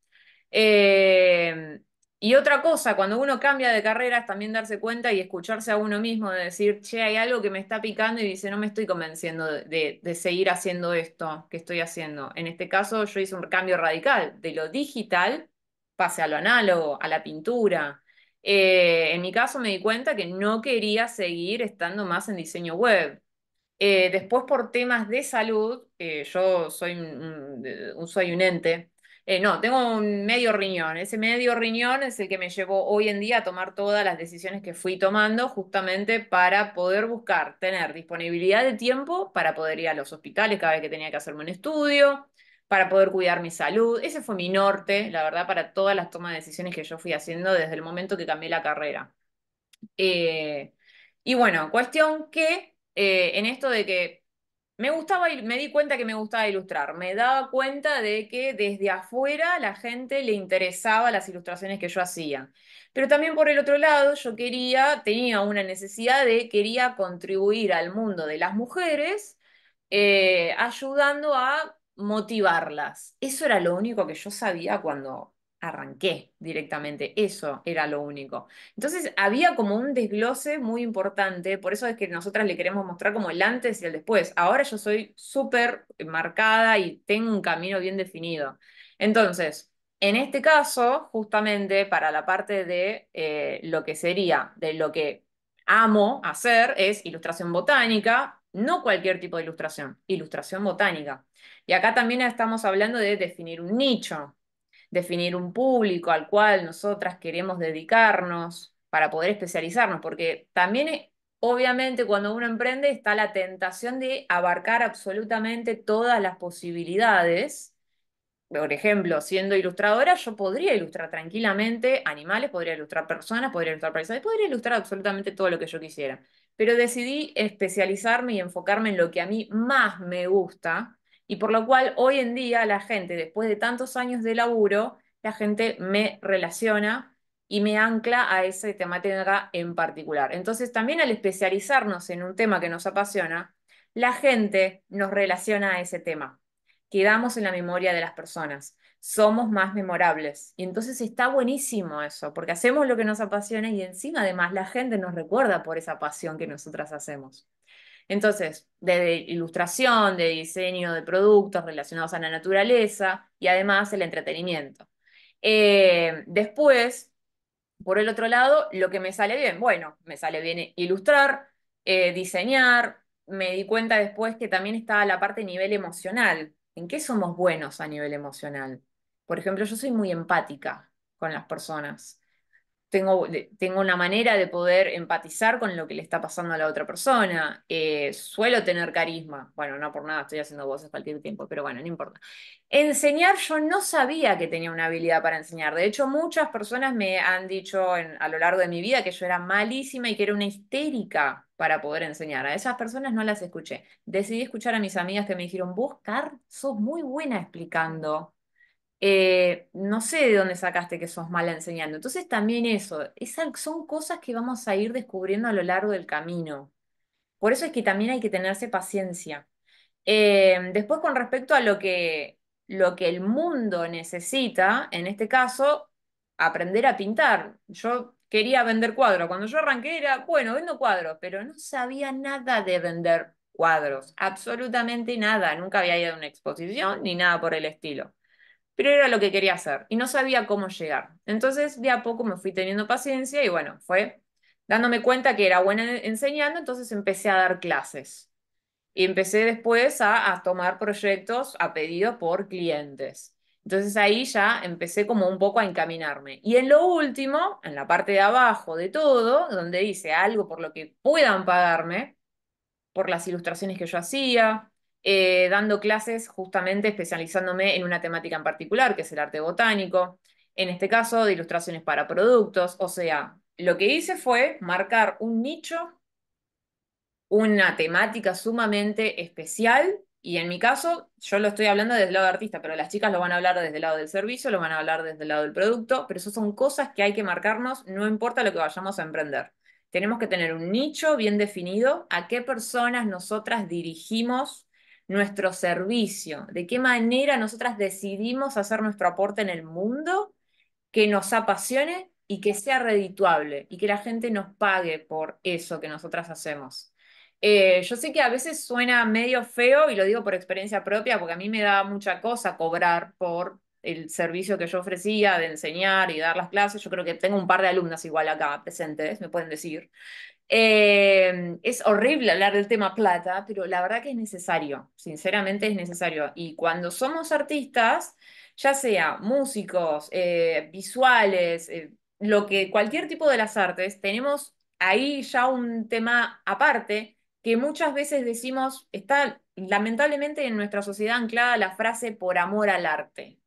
Eh, y otra cosa, cuando uno cambia de carrera es también darse cuenta y escucharse a uno mismo de decir, che, hay algo que me está picando y dice, no me estoy convenciendo de, de- de seguir haciendo esto que estoy haciendo. En este caso yo hice un cambio radical de lo digital, pase a lo análogo, a la pintura. Eh, en mi caso me di cuenta que no quería seguir estando más en diseño web. Eh, después, por temas de salud, eh, yo soy un, un- soy un ente. Eh, no, tengo un medio riñón. Ese medio riñón es el que me llevó hoy en día a tomar todas las decisiones que fui tomando, justamente para poder buscar, tener disponibilidad de tiempo para poder ir a los hospitales cada vez que tenía que hacerme un estudio, para poder cuidar mi salud. Ese fue mi norte, la verdad, para todas las tomas de decisiones que yo fui haciendo desde el momento que cambié la carrera. Eh, y bueno, cuestión que eh, en esto de que me gustaba, il- me di cuenta que me gustaba ilustrar, me daba cuenta de que desde afuera la gente le interesaba las ilustraciones que yo hacía. Pero también por el otro lado, yo quería, tenía una necesidad de, quería contribuir al mundo de las mujeres, eh, ayudando a motivarlas. Eso era lo único que yo sabía cuando arranqué directamente, eso era lo único. Entonces había como un desglose muy importante, por eso es que nosotras le queremos mostrar como el antes y el después. Ahora yo soy súper marcada y tengo un camino bien definido. Entonces, en este caso, justamente para la parte de eh, lo que sería, de lo que amo hacer, es ilustración botánica, no cualquier tipo de ilustración, ilustración botánica. Y acá también estamos hablando de definir un nicho, definir un público al cual nosotras queremos dedicarnos para poder especializarnos, porque también, eh, obviamente, cuando uno emprende está la tentación de abarcar absolutamente todas las posibilidades. Por ejemplo, siendo ilustradora, yo podría ilustrar tranquilamente animales, podría ilustrar personas, podría ilustrar paisajes, podría ilustrar absolutamente todo lo que yo quisiera. Pero decidí especializarme y enfocarme en lo que a mí más me gusta, y por lo cual hoy en día la gente, después de tantos años de laburo, la gente me relaciona y me ancla a esa temática en particular. Entonces, también al especializarnos en un tema que nos apasiona, la gente nos relaciona a ese tema, quedamos en la memoria de las personas, somos más memorables. Y entonces está buenísimo eso, porque hacemos lo que nos apasiona y encima además la gente nos recuerda por esa pasión que nosotras hacemos. Entonces, de ilustración, de diseño de productos relacionados a la naturaleza y además el entretenimiento. Eh, después, por el otro lado, lo que me sale bien, bueno, me sale bien ilustrar, eh, diseñar, me di cuenta después que también está la parte a nivel emocional. ¿En qué somos buenos a nivel emocional? Por ejemplo, yo soy muy empática. con las personas. Tengo, tengo una manera de poder empatizar con lo que le está pasando a la otra persona. Eh, suelo tener carisma. Bueno, no por nada estoy haciendo voces cualquier tiempo, pero bueno, no importa. Enseñar, yo no sabía que tenía una habilidad para enseñar. De hecho, muchas personas me han dicho en- a lo largo de mi vida que yo era malísima y que era una histérica para poder enseñar. A esas personas no las escuché. Decidí escuchar a mis amigas que me dijeron, vos, Car, sos muy buena explicando. Eh, no sé de dónde sacaste que sos mala enseñando. Entonces también eso, esa- son cosas que vamos a ir descubriendo a lo largo del camino. Por eso es que también hay que tenerse paciencia. Eh, después con respecto a lo que, lo que el mundo necesita, en este caso, aprender a pintar. Yo quería vender cuadros. Cuando yo arranqué era, bueno, vendo cuadros, pero no sabía nada de vender cuadros, absolutamente nada. Nunca había ido a una exposición ni nada por el estilo, pero era lo que quería hacer y no sabía cómo llegar. Entonces, de a poco me fui teniendo paciencia y bueno, fue dándome cuenta que era buena enseñando, entonces empecé a dar clases y empecé después a, a tomar proyectos a pedido por clientes. Entonces ahí ya empecé como un poco a encaminarme. Y en lo último, en la parte de abajo de todo, donde dice algo por lo que puedan pagarme, por las ilustraciones que yo hacía, eh, dando clases justamente especializándome en una temática en particular, que es el arte botánico, en este caso de ilustraciones para productos. O sea, lo que hice fue marcar un nicho, una temática sumamente especial. Y en mi caso, yo lo estoy hablando desde el lado de artista, pero las chicas lo van a hablar desde el lado del servicio, lo van a hablar desde el lado del producto, pero eso son cosas que hay que marcarnos, no importa lo que vayamos a emprender. Tenemos que tener un nicho bien definido, a qué personas nosotras dirigimos nuestro servicio, de qué manera nosotras decidimos hacer nuestro aporte en el mundo, que nos apasione y que sea redituable y que la gente nos pague por eso que nosotras hacemos. Eh, yo sé que a veces suena medio feo y lo digo por experiencia propia porque a mí me da mucha cosa cobrar por el servicio que yo ofrecía de enseñar y dar las clases. Yo creo que tengo un par de alumnas igual acá presentes, me pueden decir. Eh, es horrible hablar del tema plata, pero la verdad que es necesario, sinceramente es necesario. Y cuando somos artistas, ya sea músicos, eh, visuales, eh, lo que, cualquier tipo de las artes, tenemos ahí ya un tema aparte que muchas veces decimos, está lamentablemente en nuestra sociedad anclada la frase por amor al arte.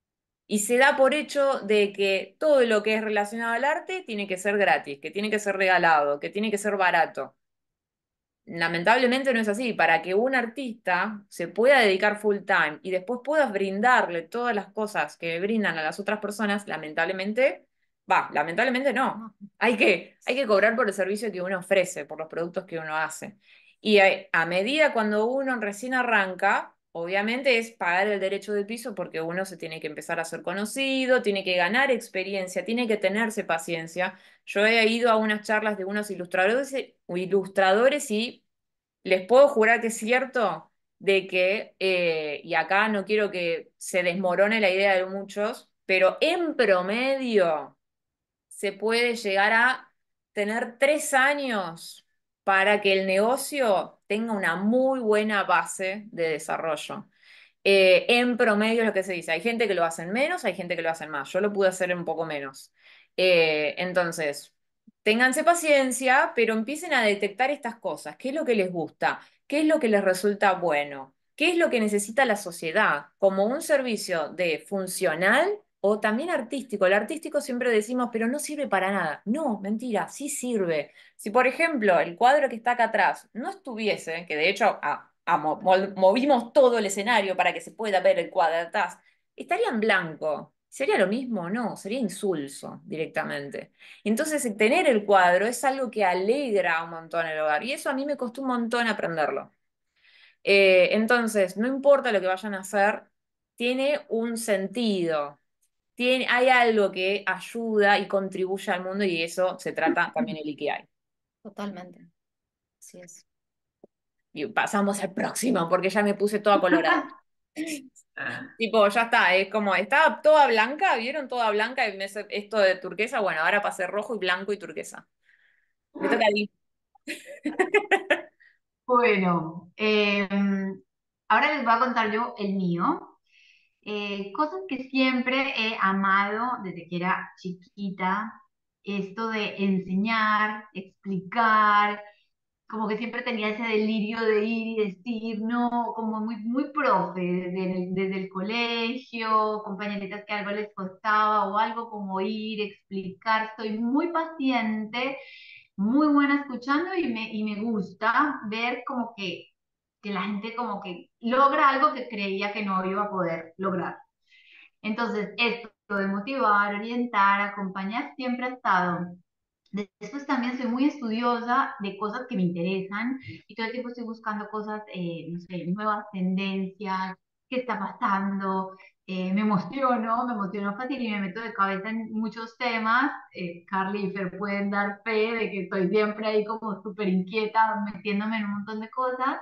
Y se da por hecho de que todo lo que es relacionado al arte tiene que ser gratis, que tiene que ser regalado, que tiene que ser barato. Lamentablemente no es así. Para que un artista se pueda dedicar full time y después puedas brindarle todas las cosas que brindan a las otras personas, lamentablemente, va, lamentablemente no. Hay que, hay que cobrar por el servicio que uno ofrece, por los productos que uno hace. Y a, a medida cuando uno recién arranca, obviamente es pagar el derecho de piso porque uno se tiene que empezar a ser conocido, tiene que ganar experiencia, tiene que tenerse paciencia. Yo he ido a unas charlas de unos ilustradores, ilustradores y les puedo jurar que es cierto de que, eh, y acá no quiero que se desmorone la idea de muchos, pero en promedio se puede llegar a tener tres años para que el negocio tenga una muy buena base de desarrollo. Eh, en promedio es lo que se dice. Hay gente que lo hacen menos, hay gente que lo hacen más. Yo lo pude hacer un poco menos. Eh, entonces, ténganse paciencia, pero empiecen a detectar estas cosas. ¿Qué es lo que les gusta? ¿Qué es lo que les resulta bueno? ¿Qué es lo que necesita la sociedad? Como un servicio de funcional o también artístico. El artístico siempre decimos, pero no sirve para nada. No, mentira, sí sirve. Si, por ejemplo, el cuadro que está acá atrás no estuviese, que de hecho ah, ah, mo- mo- movimos todo el escenario para que se pueda ver el cuadro de atrás, estaría en blanco. ¿Sería lo mismo? No, sería insulso directamente. Entonces, tener el cuadro es algo que alegra un montón el hogar y eso a mí me costó un montón aprenderlo. Eh, entonces, no importa lo que vayan a hacer, tiene un sentido. Tiene, hay algo que ayuda y contribuye al mundo y eso se trata también el Ikigai.
Totalmente. Así es.
Y pasamos al próximo porque ya me puse toda colorada. Tipo, ya está, es como, estaba toda blanca, ¿vieron? Toda blanca y me- esto de turquesa, bueno, ahora pasé rojo y blanco y turquesa. Me toca a mí.
Bueno, eh, ahora les voy a contar yo el mío. Eh, cosas que siempre he amado desde que era chiquita, esto de enseñar, explicar, como que siempre tenía ese delirio de ir y decir, no, como muy, muy profe, desde el, desde el colegio, compañeritas que algo les costaba o algo como ir, explicar, soy muy paciente, muy buena escuchando y me, y me gusta ver como que, que la gente como que logra algo que creía que no iba a poder lograr. Entonces, esto de motivar, orientar, acompañar siempre ha estado. Después también soy muy estudiosa de cosas que me interesan y todo el tiempo estoy buscando cosas, eh, no sé, nuevas tendencias, qué está pasando. Eh, me emociono, me emociono fácil y me meto de cabeza en muchos temas. Eh, Carly y Fer pueden dar fe de que estoy siempre ahí como súper inquieta, metiéndome en un montón de cosas.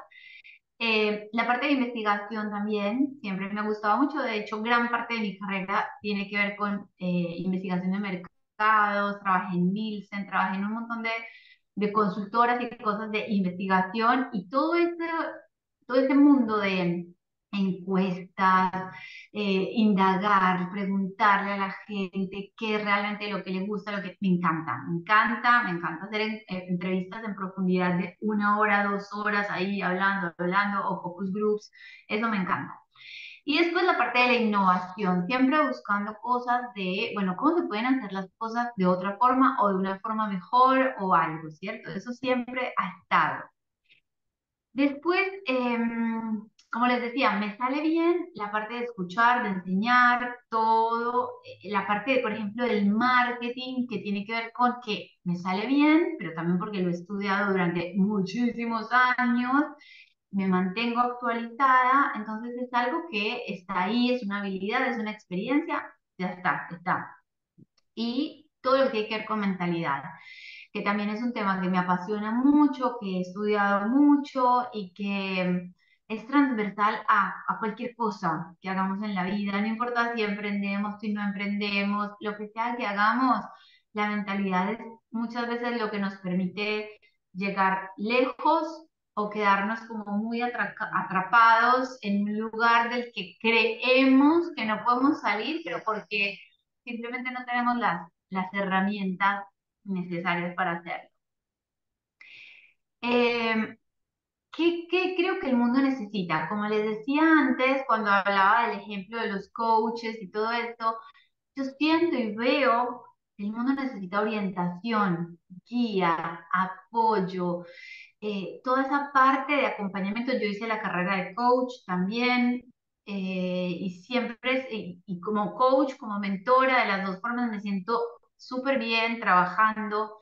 Eh, la parte de investigación también siempre me ha gustado mucho. De hecho, gran parte de mi carrera tiene que ver con eh, investigación de mercados. Trabajé en Nielsen, trabajé en un montón de, de consultoras y cosas de investigación y todo ese, todo ese mundo de encuestas, eh, indagar, preguntarle a la gente qué es realmente lo que le gusta, lo que me encanta, me encanta, me encanta hacer en- eh, entrevistas en profundidad de una hora, dos horas ahí hablando, hablando, o focus groups, eso me encanta. Y después la parte de la innovación, siempre buscando cosas de, bueno, cómo se pueden hacer las cosas de otra forma o de una forma mejor o algo, ¿cierto? Eso siempre ha estado. Después, em, como les decía, me sale bien la parte de escuchar, de enseñar, todo, eh, la parte, de, por ejemplo, del marketing, que tiene que ver con que me sale bien, pero también porque lo he estudiado durante muchísimos años, me mantengo actualizada, entonces es algo que está ahí, es una habilidad, es una experiencia, ya está, está. Y todo lo que tiene que ver con mentalidad, que también es un tema que me apasiona mucho, que he estudiado mucho y que es transversal a, a cualquier cosa que hagamos en la vida, no importa si emprendemos, si no emprendemos, lo que sea que hagamos, la mentalidad es muchas veces lo que nos permite llegar lejos o quedarnos como muy atraca- atrapados en un lugar del que creemos que no podemos salir, pero porque simplemente no tenemos las, las herramientas necesarias para hacerlo. Eh, ¿qué, qué creo que el mundo necesita? Como les decía antes, cuando hablaba del ejemplo de los coaches y todo esto, yo siento y veo que el mundo necesita orientación, guía, apoyo, eh, toda esa parte de acompañamiento. Yo hice la carrera de coach también, eh, y siempre, y, y como coach, como mentora, de las dos formas me siento súper bien trabajando.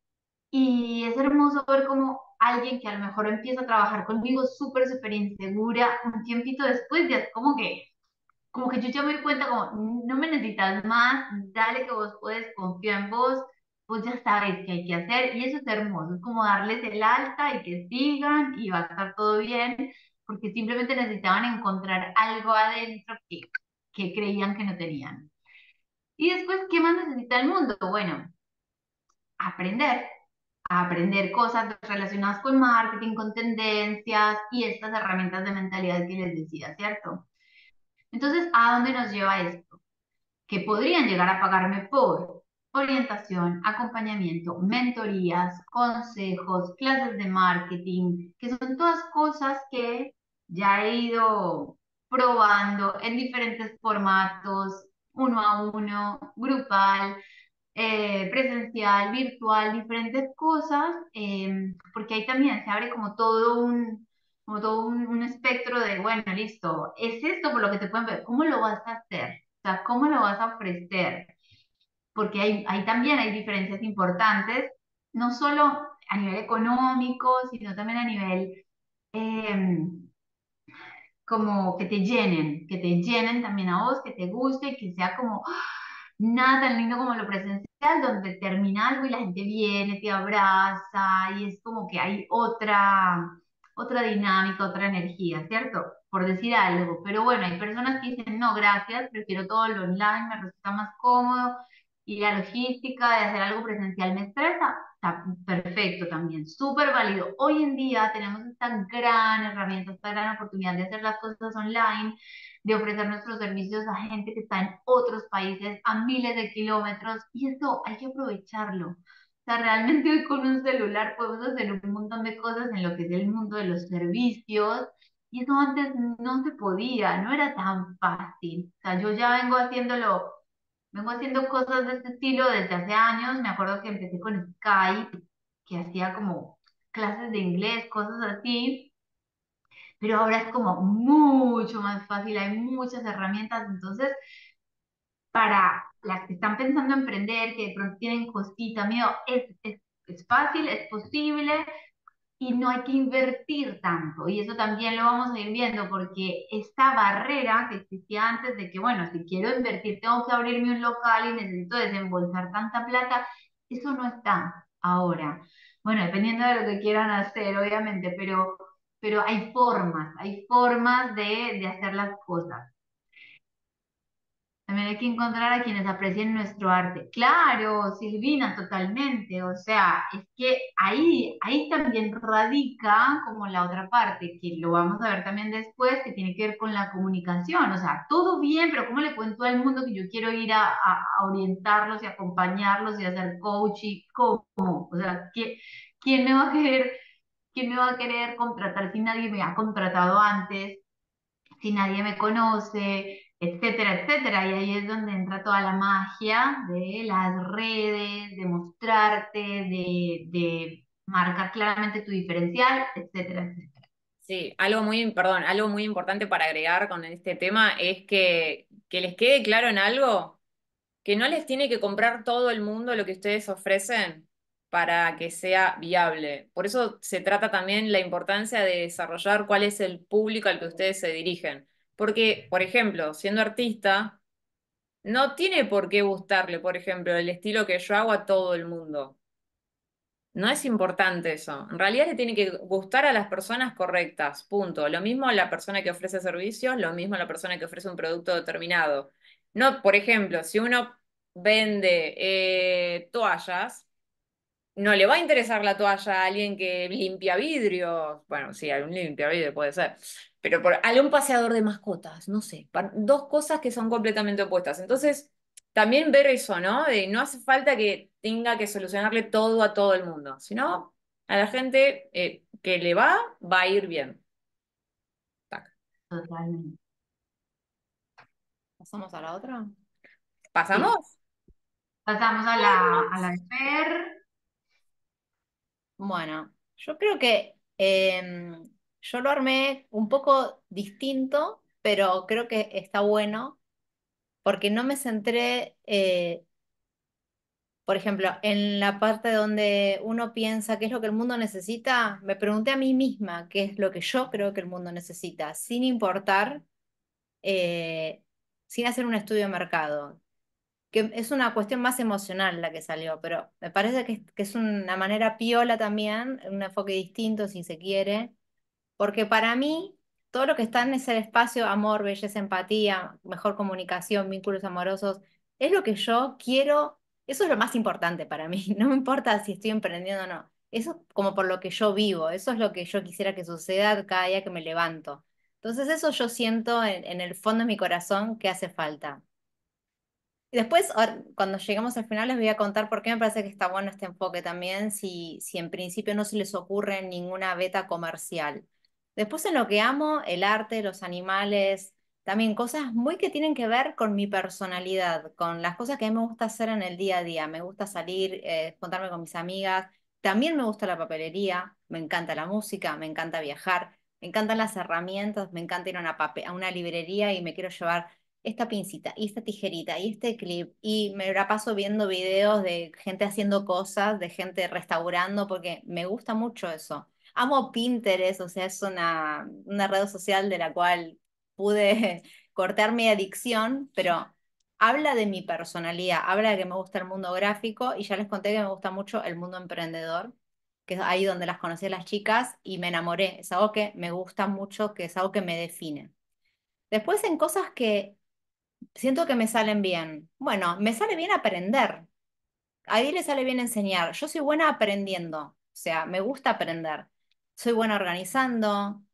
Y es hermoso ver como alguien que a lo mejor empieza a trabajar conmigo súper, súper insegura, un tiempito después ya es como que, como que yo ya me doy cuenta como, no me necesitas más, dale que vos puedes, confía en vos, vos ya sabes qué hay que hacer y eso es hermoso, es como darles el alta y que sigan y va a estar todo bien, porque simplemente necesitaban encontrar algo adentro que, que creían que no tenían. Y después, ¿qué más necesita el mundo? Bueno, aprender a aprender cosas relacionadas con marketing, con tendencias y estas herramientas de mentalidad que les decía, ¿cierto? Entonces, ¿a dónde nos lleva esto? Que podrían llegar a pagarme por orientación, acompañamiento, mentorías, consejos, clases de marketing, que son todas cosas que ya he ido probando en diferentes formatos, uno a uno, grupal, eh, presencial, virtual, diferentes cosas, eh, porque ahí también se abre como todo un, como todo un, un espectro de, bueno, listo, es esto por lo que te pueden ver, ¿cómo lo vas a hacer? O sea, ¿cómo lo vas a ofrecer? Porque ahí, ahí también hay diferencias importantes, no solo a nivel económico, sino también a nivel eh, como que te llenen, que te llenen también a vos, que te guste y que sea como nada tan lindo como lo presencial, donde termina algo y la gente viene, te abraza y es como que hay otra, otra dinámica, otra energía, ¿cierto? Por decir algo. Pero bueno, hay personas que dicen, no, gracias, prefiero todo lo online, me resulta más cómodo y la logística de hacer algo presencial me estresa. Está perfecto también, súper válido. Hoy en día tenemos esta gran herramienta, esta gran oportunidad de hacer las cosas online, de ofrecer nuestros servicios a gente que está en otros países a miles de kilómetros y eso hay que aprovecharlo. O sea, realmente hoy con un celular podemos hacer un montón de cosas en lo que es el mundo de los servicios y eso antes no se podía, no era tan fácil. O sea, yo ya vengo haciéndolo, vengo haciendo cosas de este estilo desde hace años. Me acuerdo que empecé con Skype, que hacía como clases de inglés, cosas así, pero ahora es como mucho más fácil, hay muchas herramientas. Entonces, para las que están pensando emprender, que de pronto tienen cosita, miedo, es, es, es fácil, es posible y no hay que invertir tanto. Y eso también lo vamos a ir viendo porque esta barrera que existía antes de que, bueno, si quiero invertir tengo que abrirme un local y necesito desembolsar tanta plata, eso no está ahora. Bueno, dependiendo de lo que quieran hacer, obviamente, pero, pero hay formas, hay formas de, de hacer las cosas. También hay que encontrar a quienes aprecien nuestro arte. Claro, Silvina, totalmente. O sea, es que ahí, ahí también radica como la otra parte, que lo vamos a ver también después, que tiene que ver con la comunicación. O sea, todo bien, pero ¿cómo le cuento al mundo que yo quiero ir a, a- a orientarlos y acompañarlos y hacer coaching? ¿Cómo? O sea, ¿quién, quién me va a querer, quién me va a querer contratar si nadie me ha contratado antes? Si nadie me conoce, etcétera, etcétera. Y ahí es donde entra toda la magia de las redes, de mostrarte, de, de marcar claramente tu diferencial, etcétera, etcétera.
Sí, algo muy, perdón, algo muy importante para agregar con este tema es que, que les quede claro en algo, que no les tiene que comprar todo el mundo lo que ustedes ofrecen para que sea viable. Por eso se trata también la importancia de desarrollar cuál es el público al que ustedes se dirigen. Porque, por ejemplo, siendo artista, no tiene por qué gustarle, por ejemplo, el estilo que yo hago a todo el mundo. No es importante eso. En realidad le tiene que gustar a las personas correctas, punto. Lo mismo a la persona que ofrece servicios, lo mismo a la persona que ofrece un producto determinado. No, por ejemplo, si uno vende eh, toallas, no le va a interesar la toalla a alguien que limpia vidrios. Bueno, sí, algún limpia vidrio puede ser. Pero por algún paseador de mascotas, no sé. Pa- Dos cosas que son completamente opuestas. Entonces, también ver eso, ¿no? De no hace falta que tenga que solucionarle todo a todo el mundo, sino a la gente eh, que le va, va a ir bien. Tac.
Totalmente.
¿Pasamos a la otra?
Sí.
¿Pasamos?
Pasamos a la, a la de Fer.
Bueno, yo creo que em, yo lo armé un poco distinto, pero creo que está bueno porque no me centré, eh, por ejemplo, en la parte donde uno piensa qué es lo que el mundo necesita. Me pregunté a mí misma qué es lo que yo creo que el mundo necesita, sin importar, eh, sin hacer un estudio de mercado, que es una cuestión más emocional la que salió, pero me parece que, es- que es una manera piola también, un enfoque distinto si se quiere, porque para mí todo lo que está en ese espacio, amor, belleza, empatía, mejor comunicación, vínculos amorosos, es lo que yo quiero, eso es lo más importante para mí, no me importa si estoy emprendiendo o no, eso es como por lo que yo vivo, eso es lo que yo quisiera que suceda cada día que me levanto. Entonces eso yo siento en en el fondo de mi corazón que hace falta. Y después, ahora, cuando lleguemos al final, les voy a contar por qué me parece que está bueno este enfoque también, si, si en principio no se les ocurre ninguna beta comercial. Después, en lo que amo, el arte, los animales, también cosas muy que tienen que ver con mi personalidad, con las cosas que a mí me gusta hacer en el día a día. Me gusta salir, eh, contarme con mis amigas. También me gusta la papelería, me encanta la música, me encanta viajar, me encantan las herramientas, me encanta ir a una, pape- a una librería y me quiero llevar esta pincita y esta tijerita y este clip y me la paso viendo videos de gente haciendo cosas, de gente restaurando, porque me gusta mucho eso. Amo Pinterest, o sea, es una, una red social de la cual pude cortar mi adicción, pero habla de mi personalidad, habla de que me gusta el mundo gráfico y ya les conté que me gusta mucho el mundo emprendedor, que es ahí donde las conocí a las chicas y me enamoré. Es algo que me gusta mucho, que es algo que me define. Después en cosas que siento que me salen bien. Bueno, me sale bien aprender. A él le sale bien enseñar. Yo soy buena aprendiendo. O sea, me gusta aprender. Soy buena organizando.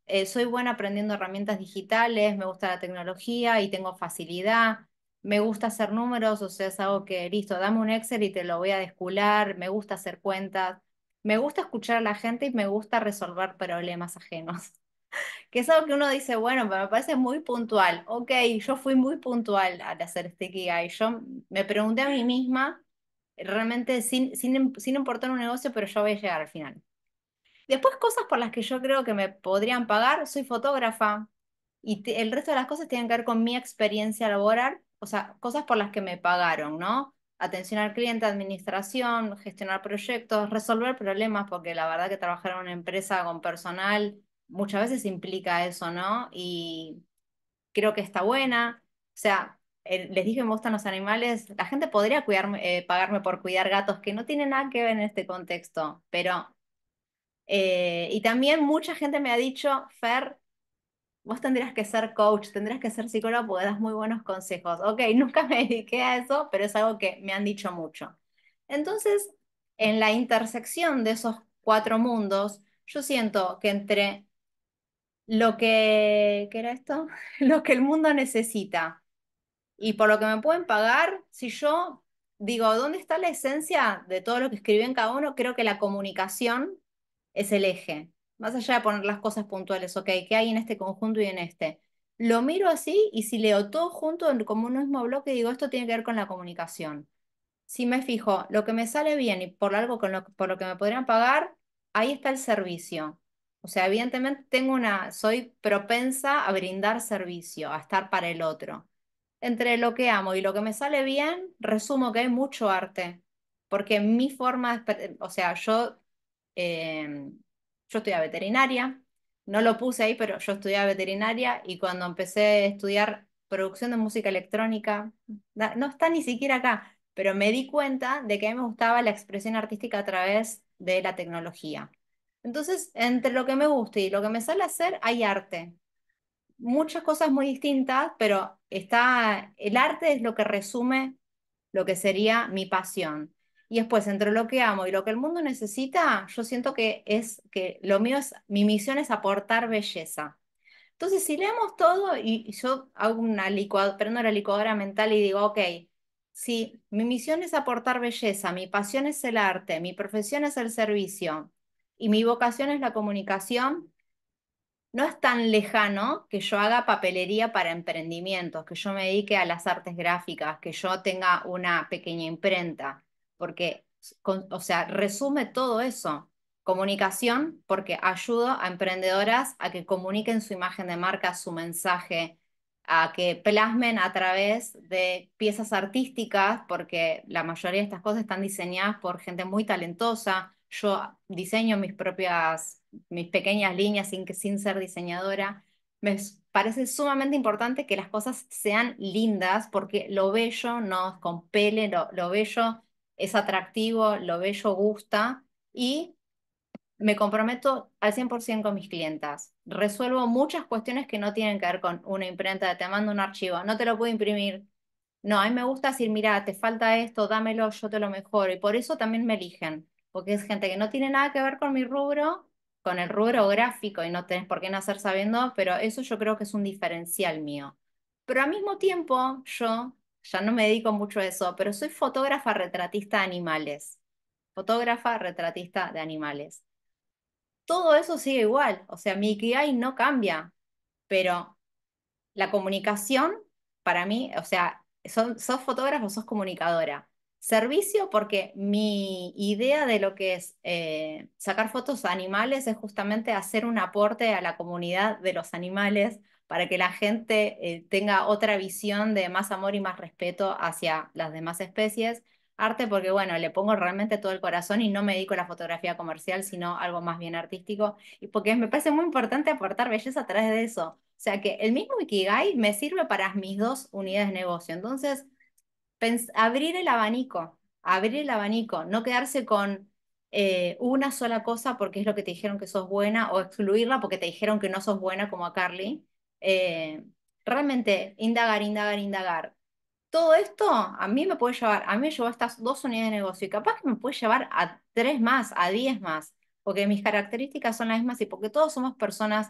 eh, soy buena aprendiendo herramientas digitales, me gusta la tecnología y tengo facilidad. Me gusta hacer números, o sea, es algo que, listo, dame un Excel y te lo voy a descular. Me gusta hacer cuentas. Me gusta escuchar a la gente y me gusta resolver problemas ajenos. Que es algo que uno dice, bueno, pero me parece muy puntual. Ok, yo fui muy puntual al hacer este Ikigai. Yo me pregunté a mí misma, realmente sin, sin, sin importar un negocio, pero yo voy a llegar al final. Después, cosas por las que yo creo que me podrían pagar, soy fotógrafa y te- el resto de las cosas tienen que ver con mi experiencia laboral, o sea, cosas por las que me pagaron, ¿no? Atención al cliente, administración, gestionar proyectos, resolver problemas, porque la verdad que trabajar en una empresa con personal muchas veces implica eso, ¿no? Y creo que está buena. O sea, eh, les dije que me gustan los animales, la gente podría cuidarme, eh, pagarme por cuidar gatos, que no tiene nada que ver en este contexto, pero eh, y también mucha gente me ha dicho, Fer, vos tendrías que ser coach, tendrías que ser psicólogo porque das muy buenos consejos. Ok, nunca me dediqué a eso, pero es algo que me han dicho mucho. Entonces, en la intersección de esos cuatro mundos, yo siento que entre lo que, ¿qué era esto? Lo que el mundo necesita y por lo que me pueden pagar, si yo digo, ¿dónde está la esencia de todo lo que escribí en cada uno? Creo que la comunicación es el eje. Más allá de poner las cosas puntuales, ok, ¿qué hay en este conjunto y en este? Lo miro así y si leo todo junto en- como un mismo bloque, digo, esto tiene que ver con la comunicación. Si me fijo, lo que me sale bien y por algo con lo, por lo que me podrían pagar, ahí está el servicio. O sea, evidentemente tengo una, soy propensa a brindar servicio, a estar para el otro. Entre lo que amo y lo que me sale bien, resumo que hay mucho arte, porque mi forma, de exper- o sea, yo, eh, yo estudié veterinaria, no lo puse ahí, pero yo estudié veterinaria y cuando empecé a estudiar producción de música electrónica, da- no está ni siquiera acá, pero me di cuenta de que a mí me gustaba la expresión artística a través de la tecnología. Entonces, entre lo que me gusta y lo que me sale hacer, hay arte muchas cosas muy distintas, pero está, el arte es lo que resume lo que sería mi pasión. Y después, entre lo que amo y lo que el mundo necesita, yo siento que es que lo mío es, mi misión es aportar belleza. Entonces, si leemos todo y, y yo hago una licuadora, prendo la licuadora mental y digo, ok, si mi misión es aportar belleza, mi pasión es el arte, mi profesión es el servicio y mi vocación es la comunicación, no es tan lejano que yo haga papelería para emprendimientos, que yo me dedique a las artes gráficas, que yo tenga una pequeña imprenta, porque, con- o sea, resume todo eso. Comunicación, porque ayudo a emprendedoras a que comuniquen su imagen de marca, su mensaje, a que plasmen a través de piezas artísticas, porque la mayoría de estas cosas están diseñadas por gente muy talentosa. Yo diseño mis propias mis pequeñas líneas sin, que, sin ser diseñadora. Me s- parece sumamente importante que las cosas sean lindas porque lo bello nos compele, lo, lo bello es atractivo, lo bello gusta y me comprometo al cien por ciento con mis clientas. Resuelvo muchas cuestiones que no tienen que ver con una imprenta, de te mando un archivo, no te lo puedo imprimir. No, a mí me gusta decir, mira, te falta esto, dámelo, yo te lo mejoro. Y por eso también me eligen, porque es gente que no tiene nada que ver con mi rubro, con el rubro gráfico, y no tenés por qué nacer sabiendo, pero eso yo creo que es un diferencial mío. Pero al mismo tiempo, yo ya no me dedico mucho a eso, pero soy fotógrafa retratista de animales. Fotógrafa retratista de animales. Todo eso sigue igual, o sea, mi Ikigai no cambia, pero la comunicación, para mí, o sea, son, sos fotógrafo, sos comunicadora. Servicio, porque mi idea de lo que es eh, sacar fotos a animales es justamente hacer un aporte a la comunidad de los animales para que la gente eh, tenga otra visión de más amor y más respeto hacia las demás especies. Arte porque, bueno, le pongo realmente todo el corazón y no me dedico a la fotografía comercial, sino algo más bien artístico y porque me parece muy importante aportar belleza a través de eso. O sea que el mismo Ikigai me sirve para mis dos unidades de negocio. Entonces, pens- abrir el abanico, abrir el abanico, no quedarse con eh, una sola cosa porque es lo que te dijeron que sos buena o excluirla porque te dijeron que no sos buena como a Carly. Eh, realmente indagar, indagar, indagar. Todo esto a mí me puede llevar, a mí me llevó a estas dos unidades de negocio y capaz que me puede llevar a tres más, a diez más, porque mis características son las mismas y porque todos somos personas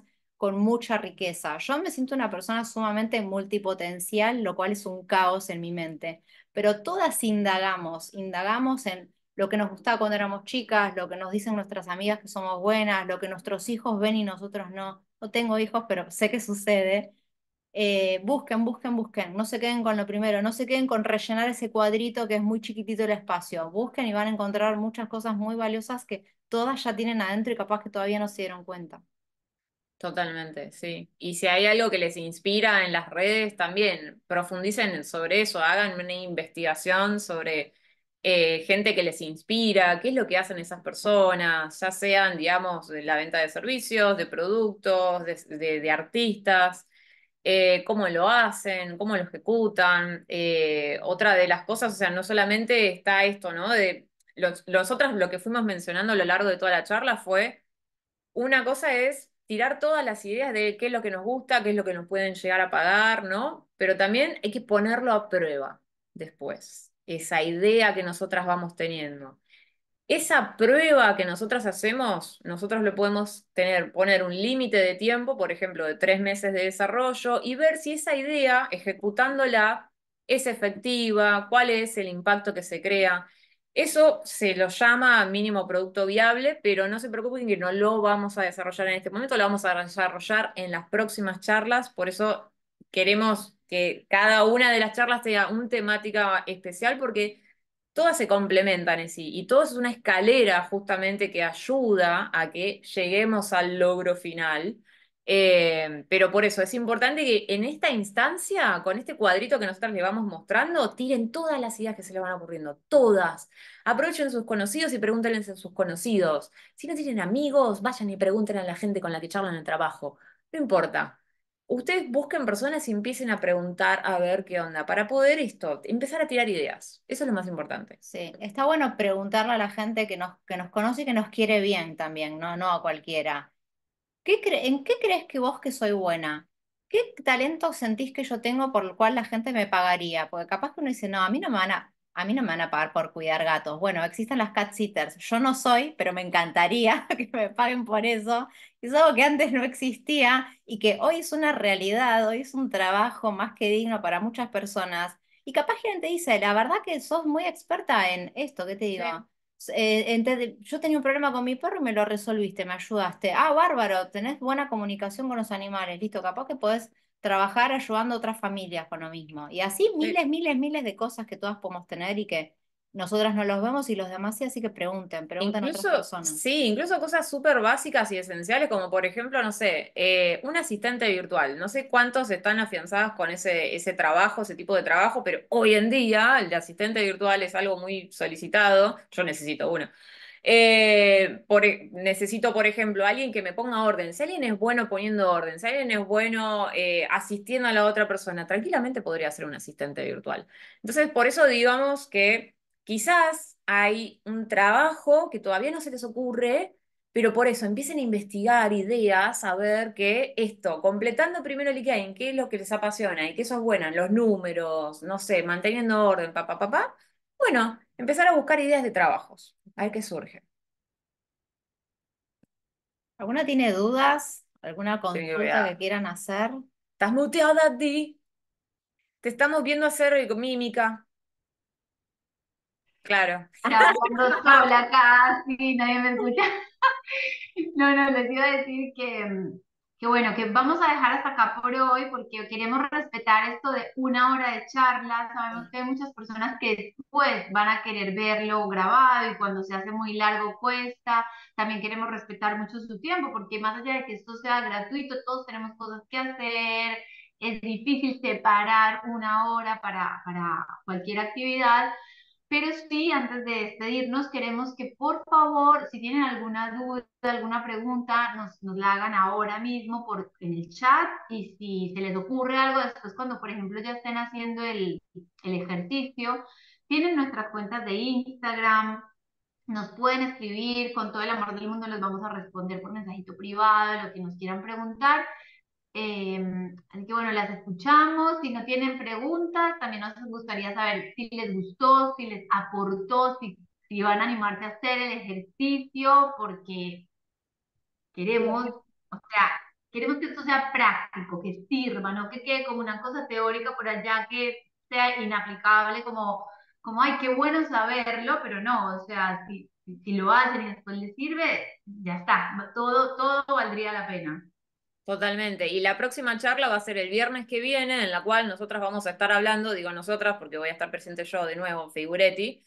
con mucha riqueza. Yo me siento una persona sumamente multipotencial, lo cual es un caos en mi mente, pero todas indagamos, indagamos en lo que nos gustaba cuando éramos chicas, lo que nos dicen nuestras amigas que somos buenas, lo que nuestros hijos ven y nosotros no. No tengo hijos, pero sé que sucede. Eh, busquen, busquen, busquen, no se queden con lo primero, no se queden con rellenar ese cuadrito que es muy chiquitito el espacio. Busquen y van a encontrar muchas cosas muy valiosas que todas ya tienen adentro y capaz que todavía no se dieron cuenta.
Totalmente, sí. Y si hay algo que les inspira en las redes, también profundicen sobre eso, hagan una investigación sobre eh, gente que les inspira, qué es lo que hacen esas personas, ya sean, digamos, de la venta de servicios, de productos, de, de- de artistas, eh, cómo lo hacen, cómo lo ejecutan. Eh, otra de las cosas, o sea, no solamente está esto, ¿no? De los, nosotras lo que fuimos mencionando a lo largo de toda la charla fue una cosa es tirar todas las ideas de qué es lo que nos gusta, qué es lo que nos pueden llegar a pagar, ¿no? Pero también hay que ponerlo a prueba después, esa idea que nosotras vamos teniendo. Esa prueba que nosotras hacemos, nosotros le podemos tener, poner un límite de tiempo, por ejemplo, de tres meses de desarrollo, y ver si esa idea, ejecutándola, es efectiva, cuál es el impacto que se crea. Eso se lo llama mínimo producto viable, pero no se preocupen que no lo vamos a desarrollar en este momento, lo vamos a desarrollar en las próximas charlas, por eso queremos que cada una de las charlas tenga una temática especial, porque todas se complementan en sí y todo es una escalera justamente que ayuda a que lleguemos al logro final. Eh, pero por eso es importante que en esta instancia, con este cuadrito que nosotros le vamos mostrando, tiren todas las ideas que se le van ocurriendo, todas. Aprovechen sus conocidos y pregúntenle a sus conocidos. Si no tienen amigos, vayan y pregunten a la gente con la que charlan en el trabajo. No importa. Ustedes busquen personas y empiecen a preguntar a ver qué onda, para poder esto, empezar a tirar ideas. Eso es lo más importante.
Sí, está bueno preguntarle a la gente que nos, que nos conoce y que nos quiere bien también, no, no a cualquiera. ¿Qué cre- ¿En qué crees que vos que soy buena? ¿Qué talento sentís que yo tengo por el cual la gente me pagaría? Porque capaz que uno dice, no, a mí no me van a, a mí no me van a pagar por cuidar gatos. Bueno, existen las cat sitters. Yo no soy, pero me encantaría que me paguen por eso. Es algo que antes no existía y que hoy es una realidad, hoy es un trabajo más que digno para muchas personas. Y capaz que alguien te dice, la verdad que sos muy experta en esto, ¿qué te digo?
Sí.
Eh, ente- yo tenía un problema con mi perro y me lo resolviste, me ayudaste. Ah, bárbaro, tenés buena comunicación con los animales, listo, capaz que podés trabajar ayudando a otras familias con lo mismo. Y así
Sí.
miles, miles, miles de cosas que todas podemos tener y que nosotras no los vemos y los demás sí, así que pregunten, pregunten a otras
Incluso,
personas.
sí, incluso cosas súper básicas y esenciales, como por ejemplo, no sé, eh, un asistente virtual. No sé cuántos están afianzados con ese, ese trabajo, ese tipo de trabajo, pero hoy en día el de asistente virtual es algo muy solicitado. Yo necesito uno. Eh, por, e- necesito, por ejemplo, alguien que me ponga orden. Si alguien es bueno poniendo orden, si alguien es bueno eh, asistiendo a la otra persona, tranquilamente podría ser un asistente virtual. Entonces, por eso digamos que quizás hay un trabajo que todavía no se les ocurre, pero por eso empiecen a investigar ideas, a ver que esto, completando primero el IKEA, qué es lo que les apasiona y qué eso es bueno, en los números, no sé, manteniendo orden, papá, papá. Bueno, empezar a buscar ideas de trabajos, a ver qué surge.
¿Alguna tiene dudas? ¿Alguna
Sí,
consulta que
vea.
quieran hacer?
¿Estás muteada, Di? Te estamos viendo hacer eh, mímica. Claro.
Estaba hablando sola casi, nadie me escucha. No, no, les iba a decir que, mm, que bueno, que vamos a dejar hasta acá por hoy porque queremos respetar esto de una hora de charla. Sabemos que hay muchas personas que después van a querer verlo grabado y cuando se hace muy largo cuesta. También queremos respetar mucho su tiempo porque más allá de que esto sea gratuito, todos tenemos cosas que hacer. Es difícil separar una hora para, para cualquier actividad. Pero sí, antes de despedirnos, queremos que por favor, si tienen alguna duda, alguna pregunta, nos, nos la hagan ahora mismo por, en el chat y si se les ocurre algo después, cuando por ejemplo ya estén haciendo el, el ejercicio, tienen nuestras cuentas de Instagram, nos pueden escribir con todo el amor del mundo, les vamos a responder por mensajito privado, lo que nos quieran preguntar. Eh, así que bueno, las escuchamos. Si no tienen preguntas, también nos gustaría saber si les gustó, si les aportó, si, si van a animarse a hacer el ejercicio, porque queremos, o sea, queremos que esto sea práctico, que sirva, no que quede como una cosa teórica por allá que sea inaplicable, como, como ay, qué bueno saberlo, pero no, o sea, si, si si lo hacen y después les sirve, ya está, todo, todo valdría la pena.
Totalmente. Y la próxima charla va a ser el viernes que viene, en la cual nosotras vamos a estar hablando, digo nosotras porque voy a estar presente yo de nuevo, Figuretti,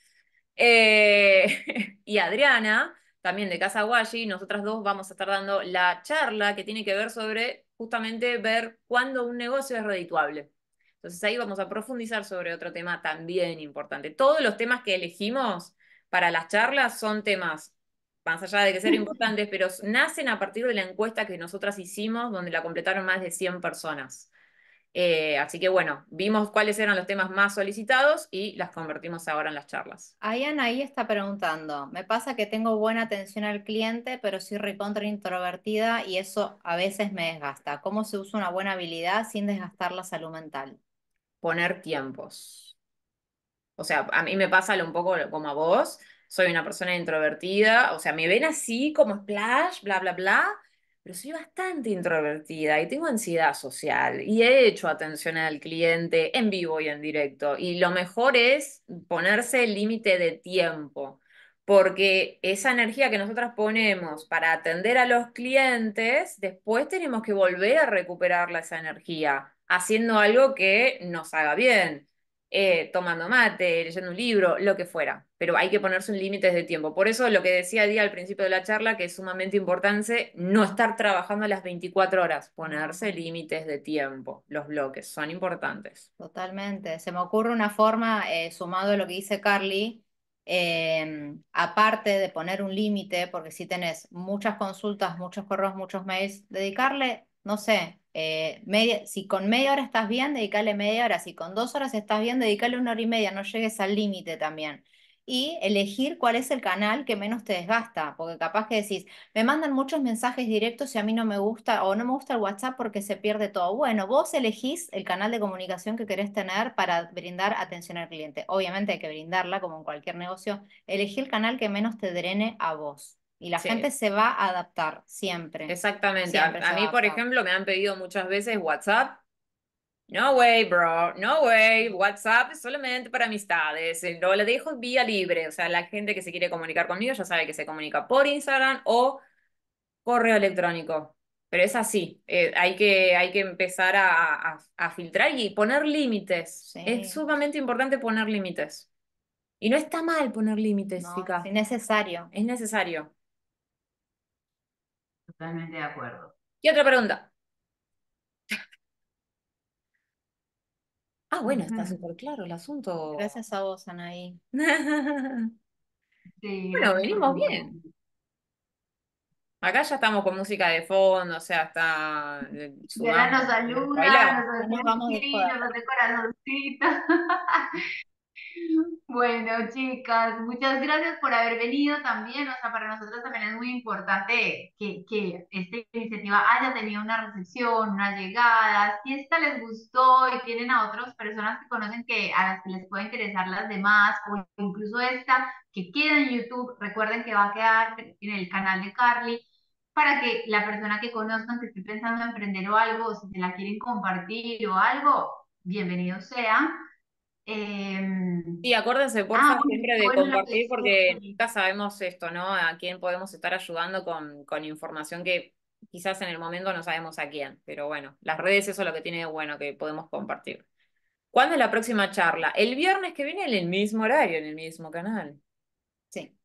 eh, y Adriana, también de Casa Guayi, nosotras dos vamos a estar dando la charla que tiene que ver sobre justamente ver cuándo un negocio es redituable. Entonces ahí vamos a profundizar sobre otro tema también importante. Todos los temas que elegimos para las charlas son temas, más allá de que ser importantes, pero nacen a partir de la encuesta que nosotras hicimos, donde la completaron más de cien personas. Eh, así que bueno, vimos cuáles eran los temas más solicitados y las convertimos ahora en las charlas.
Ahí Anaí está preguntando, me pasa que tengo buena atención al cliente, pero soy recontra introvertida y eso a veces me desgasta. ¿Cómo se usa una buena habilidad sin desgastar la salud mental?
Poner tiempos. O sea, a mí me pasa lo- un poco como a vos, soy una persona introvertida, o sea, me ven así como splash, bla, bla, bla, pero soy bastante introvertida y tengo ansiedad social y he hecho atención al cliente en vivo y en directo. Y lo mejor es ponerse el límite de tiempo, porque esa energía que nosotras ponemos para atender a los clientes, después tenemos que volver a recuperarla esa energía, haciendo algo que nos haga bien, eh, tomando mate, leyendo un libro, lo que fuera. Pero hay que ponerse un límite de tiempo. Por eso lo que decía Día al principio de la charla, que es sumamente importante no estar trabajando las veinticuatro horas, ponerse límites de tiempo. Los bloques son importantes.
Totalmente. Se me ocurre una forma, eh, sumado a lo que dice Carly, eh, aparte de poner un límite, porque si tenés muchas consultas, muchos correos, muchos mails, dedicarle, no sé, eh, media, si con media hora estás bien, dedicarle media hora, si con dos horas estás bien, dedicarle una hora y media, no llegues al límite también. Y elegir cuál es el canal que menos te desgasta, porque capaz que decís, me mandan muchos mensajes directos y a mí no me gusta o no me gusta el WhatsApp porque se pierde todo. Bueno, vos elegís el canal de comunicación que querés tener para brindar atención al cliente. Obviamente hay que brindarla como en cualquier negocio. Elegí el canal que menos te drene a vos. Y la gente
Sí,
se va a adaptar siempre.
exactamente. A,
Siempre
a
se va a
mí, por
adaptar.
ejemplo, me han pedido muchas veces WhatsApp. No way, bro, no way. WhatsApp es solamente para amistades. Eh, Lo, lo dejo vía libre. O sea, la gente que se quiere comunicar conmigo ya sabe que se comunica por Instagram o correo electrónico. Pero es así. Eh, hay que, hay que empezar a, a- a filtrar y poner límites. Es
Sí,
sumamente importante poner límites. Y no está mal poner límites,
no, es
Fica.
innecesario.
Es necesario.
Totalmente de acuerdo.
¿Qué otra pregunta? Ah, bueno, está súper claro el asunto.
Gracias a vos, Anaí.
Sí,
Bueno,
gracias por
venimos bien.
compartir.
Acá ya estamos con música de fondo, o sea, está, eh,
Diana
sumamos,
nos
¿querés
saluda,
bailar?
nos
No
hace
nos vamos de
así,
joda.
nos hace corazoncito. Bueno, chicas, muchas gracias por haber venido también. O sea, para nosotros también es muy importante que, que esta iniciativa haya tenido una recepción, una llegada. Si esta les gustó y tienen a otras personas que conocen que a las que les puede interesar las demás, o incluso esta que queda en YouTube, recuerden que va a quedar en el canal de Carly para que la persona que conozcan que esté pensando en emprender o algo, o si se la quieren compartir o algo, bienvenido sea.
Sí,
Em,
acuérdense,
ah,
porfa,
bueno,
siempre de
bueno lo que
compartir
decía
porque
Juli.
nunca sabemos esto, ¿no? A quién podemos estar ayudando con, con información que quizás en el momento no sabemos a quién, pero bueno, las redes eso es lo que tiene de bueno que podemos compartir. ¿Cuándo es la próxima charla? El viernes que viene en el mismo horario, en el mismo canal.
Sí.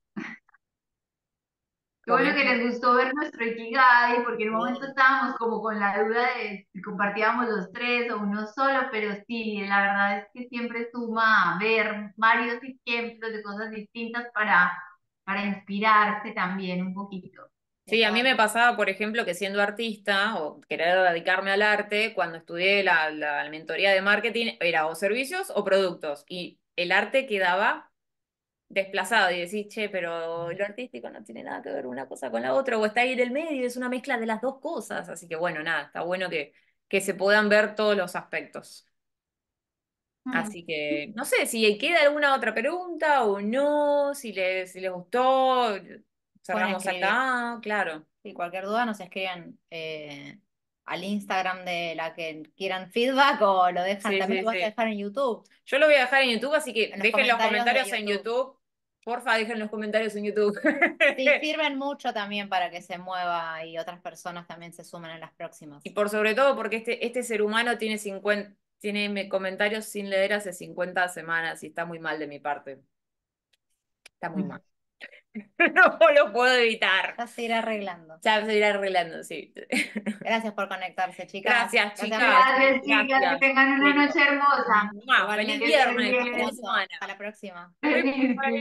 Qué
Por
bueno que
mí,
les gustó ver nuestro Ikigai, porque en un momento
Sí.
estábamos como con la duda de si compartíamos los tres o uno solo, pero sí, la verdad es que siempre suma ver varios ejemplos de cosas distintas para, para inspirarse también un poquito.
sí, a mí me
Exacto.
pasaba, por ejemplo, que siendo artista o querer dedicarme al arte, cuando estudié la, la mentoría de marketing, era o servicios o productos. Y el arte quedaba desplazado y decís, che, pero lo artístico no tiene nada que ver una cosa con la otra, o está ahí en el medio, es una mezcla de las dos cosas. Así que bueno, nada, está bueno que, que se puedan ver todos los aspectos.
Mm.
Así que no sé si queda alguna otra pregunta o no, si les, si les gustó,
Pueden
cerramos
escribir.
acá, claro.
Y cualquier duda nos escriben eh, al Instagram de la que quieran feedback o lo dejan,
Sí,
también
sí,
lo vas a
sí.
dejar en YouTube.
Yo lo voy a dejar en YouTube, así que
En los
dejen los
comentarios de
comentarios en
YouTube.
YouTube. Porfa, dejen los comentarios en YouTube.
Sí, sirven mucho también para que se mueva y otras personas también se sumen en las próximas.
Y por sobre todo porque este, este ser humano tiene cincuenta, tiene me- comentarios sin leer hace cincuenta semanas y está muy mal de mi parte. Está muy mal. No lo puedo evitar.
Ya se irá arreglando.
Ya se irá arreglando, sí.
Gracias por conectarse, chicas.
Gracias, chicas.
Gracias,
Gracias, chicas, que
Gracias.
tengan una
Lindo.
noche hermosa.
Mua, feliz
igualmente.
Que estén
viernes,
Un
fin de
bien.
abrazo.
semana.
Hasta la próxima.
Bye,
Feliz
bye.